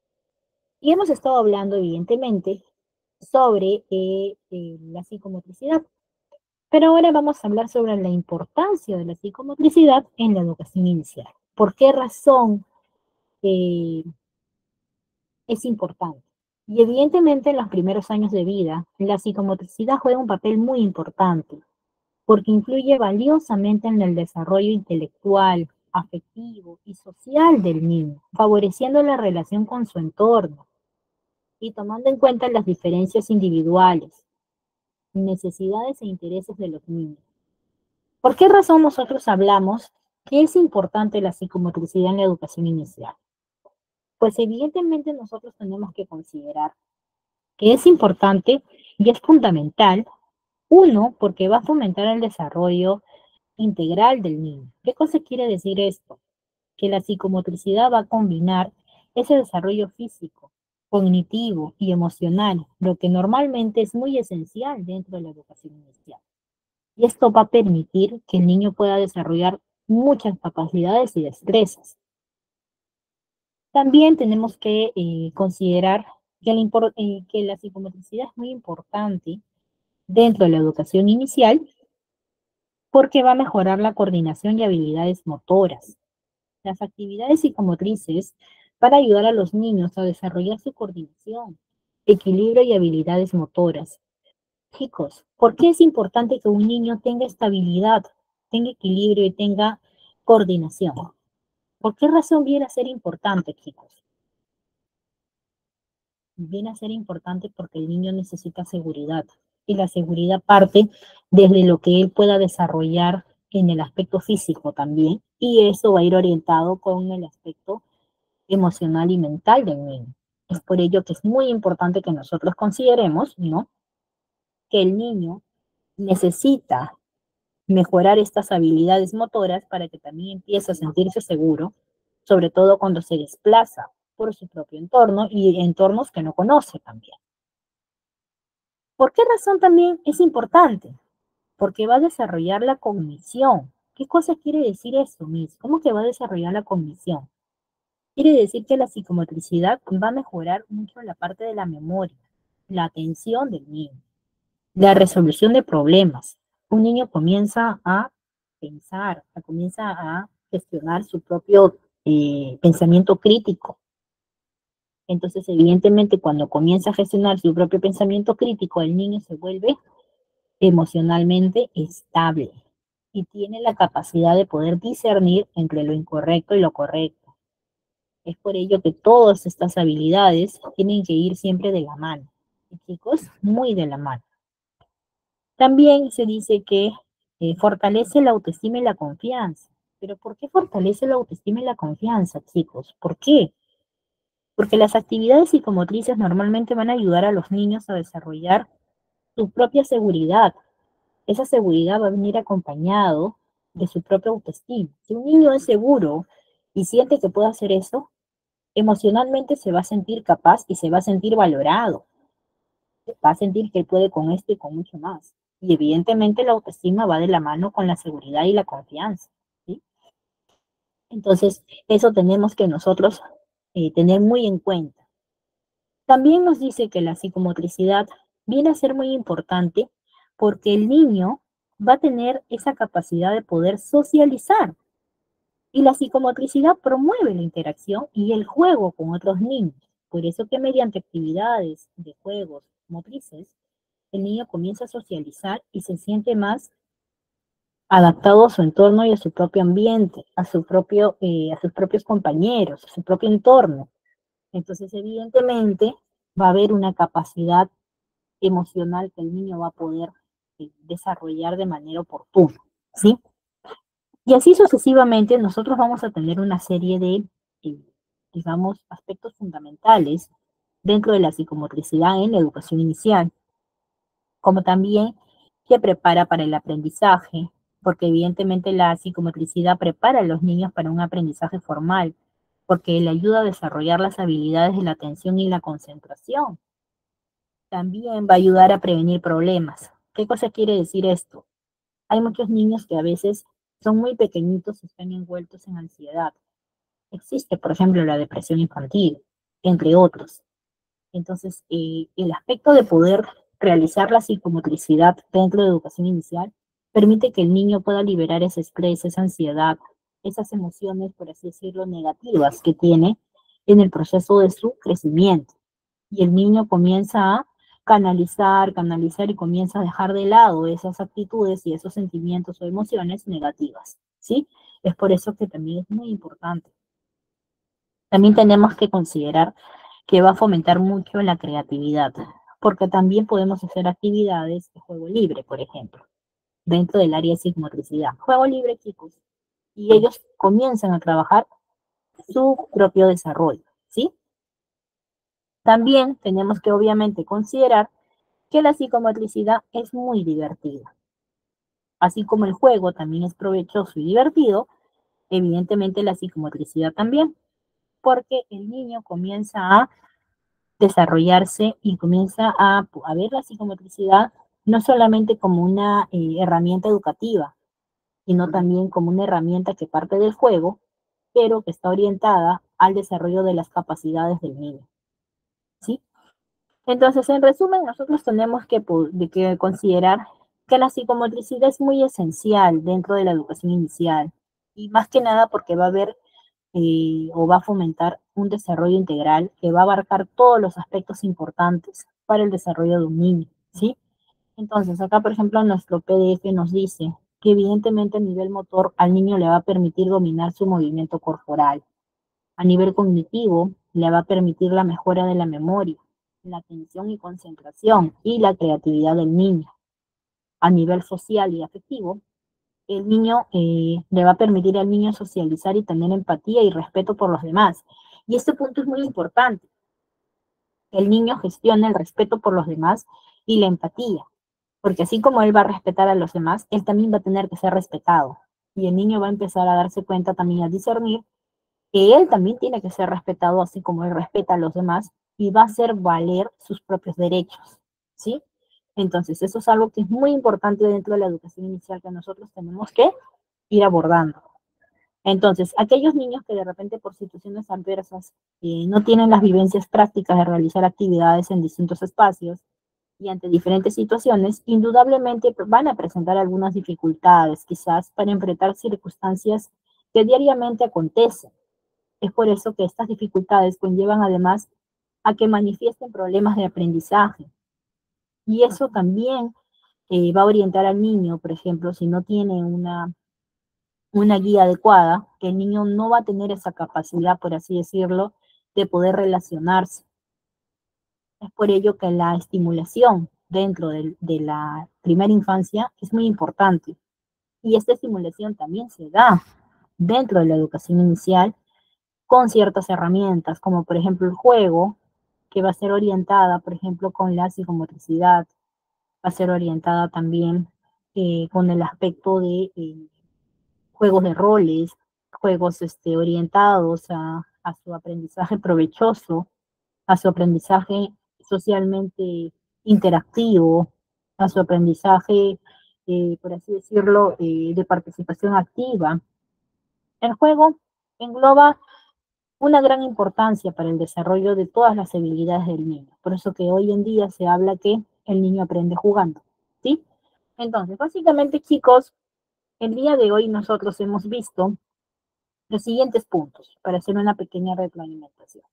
[SPEAKER 1] Y hemos estado hablando, evidentemente, sobre eh, eh, la psicomotricidad, pero ahora vamos a hablar sobre la importancia de la psicomotricidad en la educación inicial. ¿Por qué razón eh, es importante? Y evidentemente en los primeros años de vida, la psicomotricidad juega un papel muy importante porque influye valiosamente en el desarrollo intelectual, afectivo y social del niño, favoreciendo la relación con su entorno y tomando en cuenta las diferencias individuales, necesidades e intereses de los niños. ¿Por qué razón nosotros hablamos que es importante la psicomotricidad en la educación inicial? Pues evidentemente nosotros tenemos que considerar que es importante y es fundamental, uno, porque va a fomentar el desarrollo integral del niño. ¿Qué cosa quiere decir esto? Que la psicomotricidad va a combinar ese desarrollo físico, cognitivo y emocional, lo que normalmente es muy esencial dentro de la educación inicial. Y esto va a permitir que el niño pueda desarrollar muchas capacidades y destrezas. También tenemos que eh, considerar que la, eh, que la psicomotricidad es muy importante dentro de la educación inicial porque va a mejorar la coordinación y habilidades motoras. Las actividades psicomotrices para ayudar a los niños a desarrollar su coordinación, equilibrio y habilidades motoras. Chicos, ¿por qué es importante que un niño tenga estabilidad, tenga equilibrio y tenga coordinación? ¿Por qué razón viene a ser importante, chicos? Viene a ser importante porque el niño necesita seguridad y la seguridad parte desde lo que él pueda desarrollar en el aspecto físico también y eso va a ir orientado con el aspecto emocional y mental del niño. Es por ello que es muy importante que nosotros consideremos, ¿no? Que el niño necesita mejorar estas habilidades motoras para que también empiece a sentirse seguro, sobre todo cuando se desplaza por su propio entorno y entornos que no conoce también. ¿Por qué razón también es importante? Porque va a desarrollar la cognición. ¿Qué cosa quiere decir eso, Miss? ¿Cómo que va a desarrollar la cognición? Quiere decir que la psicomotricidad va a mejorar mucho la parte de la memoria, la atención del niño, la resolución de problemas. Un niño comienza a pensar, comienza a gestionar su propio eh, pensamiento crítico. Entonces, evidentemente, cuando comienza a gestionar su propio pensamiento crítico, el niño se vuelve emocionalmente estable y tiene la capacidad de poder discernir entre lo incorrecto y lo correcto. Es por ello que todas estas habilidades tienen que ir siempre de la mano. Y chicos, muy de la mano. También se dice que eh, fortalece la autoestima y la confianza. ¿Pero por qué fortalece la autoestima y la confianza, chicos? ¿Por qué? Porque las actividades psicomotrices normalmente van a ayudar a los niños a desarrollar su propia seguridad. Esa seguridad va a venir acompañado de su propia autoestima. Si un niño es seguro y siente que puede hacer eso, emocionalmente se va a sentir capaz y se va a sentir valorado. Va a sentir que él puede con esto y con mucho más. Y evidentemente la autoestima va de la mano con la seguridad y la confianza, ¿sí? Entonces, eso tenemos que nosotros eh, tener muy en cuenta. También nos dice que la psicomotricidad viene a ser muy importante porque el niño va a tener esa capacidad de poder socializar. Y la psicomotricidad promueve la interacción y el juego con otros niños. Por eso que mediante actividades de juegos motrices, el niño comienza a socializar y se siente más adaptado a su entorno y a su propio ambiente, a, su propio, eh, a sus propios compañeros, a su propio entorno. Entonces, evidentemente, va a haber una capacidad emocional que el niño va a poder eh, desarrollar de manera oportuna, ¿sí? Y así sucesivamente nosotros vamos a tener una serie de, eh, digamos, aspectos fundamentales dentro de la psicomotricidad en la educación inicial, como también que prepara para el aprendizaje, porque evidentemente la psicomotricidad prepara a los niños para un aprendizaje formal, porque le ayuda a desarrollar las habilidades de la atención y la concentración. También va a ayudar a prevenir problemas. ¿Qué cosa quiere decir esto? Hay muchos niños que a veces son muy pequeñitos y están envueltos en ansiedad. Existe, por ejemplo, la depresión infantil, entre otros. Entonces, eh, el aspecto de poder realizar la psicomotricidad dentro de educación inicial permite que el niño pueda liberar ese estrés, esa ansiedad, esas emociones, por así decirlo, negativas que tiene en el proceso de su crecimiento. Y el niño comienza a canalizar, canalizar y comienza a dejar de lado esas actitudes y esos sentimientos o emociones negativas, ¿sí? Es por eso que también es muy importante. También tenemos que considerar que va a fomentar mucho la creatividad, porque también podemos hacer actividades de juego libre, por ejemplo, dentro del área de psicomotricidad. Juego libre, chicos, y ellos comienzan a trabajar su propio desarrollo, ¿sí? También tenemos que obviamente considerar que la psicomotricidad es muy divertida. Así como el juego también es provechoso y divertido, evidentemente la psicomotricidad también, porque el niño comienza a desarrollarse y comienza a, a ver la psicomotricidad no solamente como una eh, herramienta educativa, sino también como una herramienta que parte del juego, pero que está orientada al desarrollo de las capacidades del niño, ¿sí? Entonces, en resumen, nosotros tenemos que, que considerar que la psicomotricidad es muy esencial dentro de la educación inicial, y más que nada porque va a haber eh, o va a fomentar un desarrollo integral que va a abarcar todos los aspectos importantes para el desarrollo de un niño, ¿sí? Entonces, acá, por ejemplo, nuestro P D F nos dice que evidentemente a nivel motor al niño le va a permitir dominar su movimiento corporal. A nivel cognitivo, le va a permitir la mejora de la memoria, la atención y concentración y la creatividad del niño. A nivel social y afectivo, el niño eh, le va a permitir al niño socializar y tener empatía y respeto por los demás. Y este punto es muy importante. El niño gestiona el respeto por los demás y la empatía, porque así como él va a respetar a los demás, él también va a tener que ser respetado. Y el niño va a empezar a darse cuenta también, a discernir que él también tiene que ser respetado así como él respeta a los demás y va a hacer valer sus propios derechos, ¿sí? Entonces, eso es algo que es muy importante dentro de la educación inicial que nosotros tenemos que ir abordando. Entonces, aquellos niños que de repente por situaciones adversas eh, no tienen las vivencias prácticas de realizar actividades en distintos espacios y ante diferentes situaciones, indudablemente van a presentar algunas dificultades, quizás para enfrentar circunstancias que diariamente acontecen. Es por eso que estas dificultades conllevan además a que manifiesten problemas de aprendizaje. Y eso también eh, va a orientar al niño, por ejemplo, si no tiene una una guía adecuada, que el niño no va a tener esa capacidad, por así decirlo, de poder relacionarse. Es por ello que la estimulación dentro de, de la primera infancia es muy importante. Y esta estimulación también se da dentro de la educación inicial con ciertas herramientas, como por ejemplo el juego, que va a ser orientada, por ejemplo, con la psicomotricidad, va a ser orientada también eh, con el aspecto de eh, juegos de roles, juegos este, orientados a, a su aprendizaje provechoso, a su aprendizaje socialmente interactivo, a su aprendizaje, eh, por así decirlo, eh, de participación activa. El juego engloba una gran importancia para el desarrollo de todas las habilidades del niño. Por eso que hoy en día se habla que el niño aprende jugando, ¿sí? Entonces, básicamente, chicos, el día de hoy nosotros hemos visto los siguientes puntos para hacer una pequeña retroalimentación.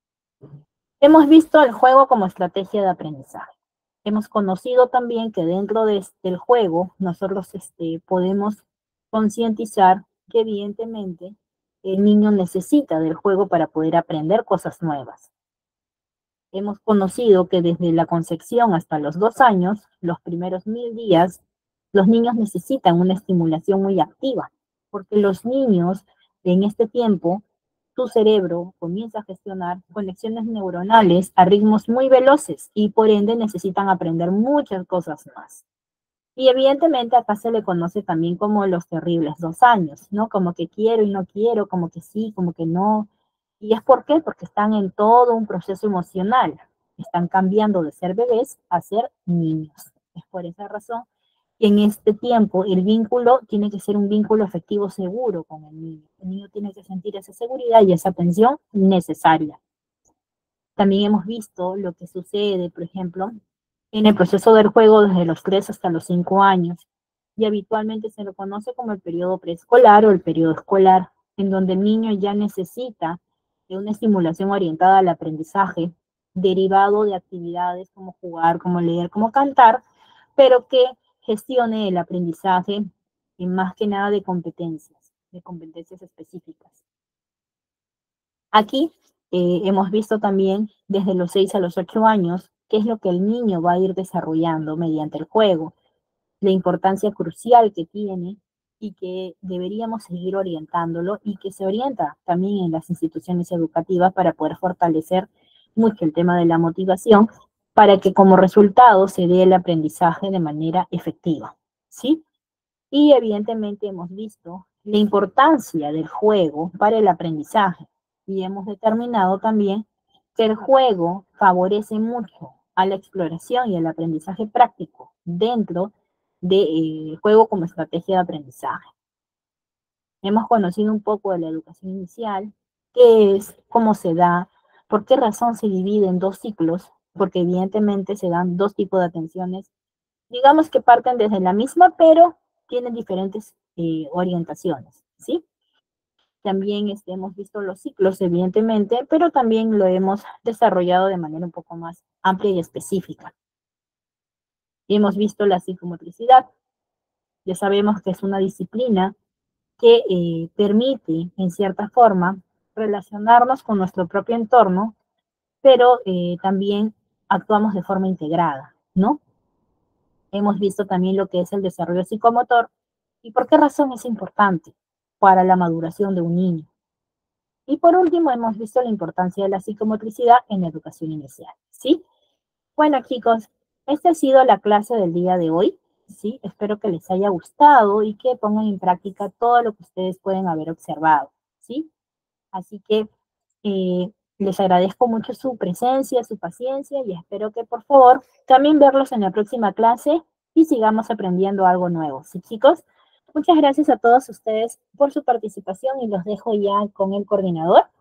[SPEAKER 1] Hemos visto el juego como estrategia de aprendizaje. Hemos conocido también que dentro de este, del juego nosotros este, podemos concientizar que evidentemente el niño necesita del juego para poder aprender cosas nuevas. Hemos conocido que desde la concepción hasta los dos años, los primeros mil días, los niños necesitan una estimulación muy activa, porque los niños en este tiempo, su cerebro comienza a gestionar conexiones neuronales a ritmos muy veloces y por ende necesitan aprender muchas cosas más. Y evidentemente acá se le conoce también como los terribles dos años, ¿no? Como que quiero y no quiero, como que sí, como que no. ¿Y es por qué? Porque están en todo un proceso emocional. Están cambiando de ser bebés a ser niños. Es por esa razón que en este tiempo el vínculo tiene que ser un vínculo afectivo seguro con el niño. El niño tiene que sentir esa seguridad y esa atención necesaria. También hemos visto lo que sucede, por ejemplo, en el proceso del juego desde los tres hasta los cinco años. Y habitualmente se lo conoce como el periodo preescolar o el periodo escolar, en donde el niño ya necesita de una estimulación orientada al aprendizaje, derivado de actividades como jugar, como leer, como cantar, pero que gestione el aprendizaje en más que nada de competencias, de competencias específicas. Aquí eh, hemos visto también desde los seis a los ocho años qué es lo que el niño va a ir desarrollando mediante el juego, la importancia crucial que tiene y que deberíamos seguir orientándolo y que se orienta también en las instituciones educativas para poder fortalecer mucho el tema de la motivación para que como resultado se dé el aprendizaje de manera efectiva, ¿sí? Y evidentemente hemos visto la importancia del juego para el aprendizaje y hemos determinado también que el juego favorece mucho a la exploración y el aprendizaje práctico dentro del eh, juego como estrategia de aprendizaje. Hemos conocido un poco de la educación inicial, qué es, cómo se da, por qué razón se divide en dos ciclos, porque evidentemente se dan dos tipos de atenciones, digamos que parten desde la misma, pero tienen diferentes eh, orientaciones, ¿sí? También este, hemos visto los ciclos, evidentemente, pero también lo hemos desarrollado de manera un poco más amplia y específica. Y hemos visto la psicomotricidad. Ya sabemos que es una disciplina que eh, permite, en cierta forma, relacionarnos con nuestro propio entorno, pero eh, también actuamos de forma integrada, ¿no? Hemos visto también lo que es el desarrollo psicomotor y por qué razón es importante para la maduración de un niño. Y por último, hemos visto la importancia de la psicomotricidad en la educación inicial, ¿sí? Bueno, chicos, esta ha sido la clase del día de hoy, ¿sí? Espero que les haya gustado y que pongan en práctica todo lo que ustedes pueden haber observado, ¿sí? Así que eh, les agradezco mucho su presencia, su paciencia y espero que por favor también verlos en la próxima clase y sigamos aprendiendo algo nuevo. ¿Sí, chicos? Muchas gracias a todos ustedes por su participación y los dejo ya con el coordinador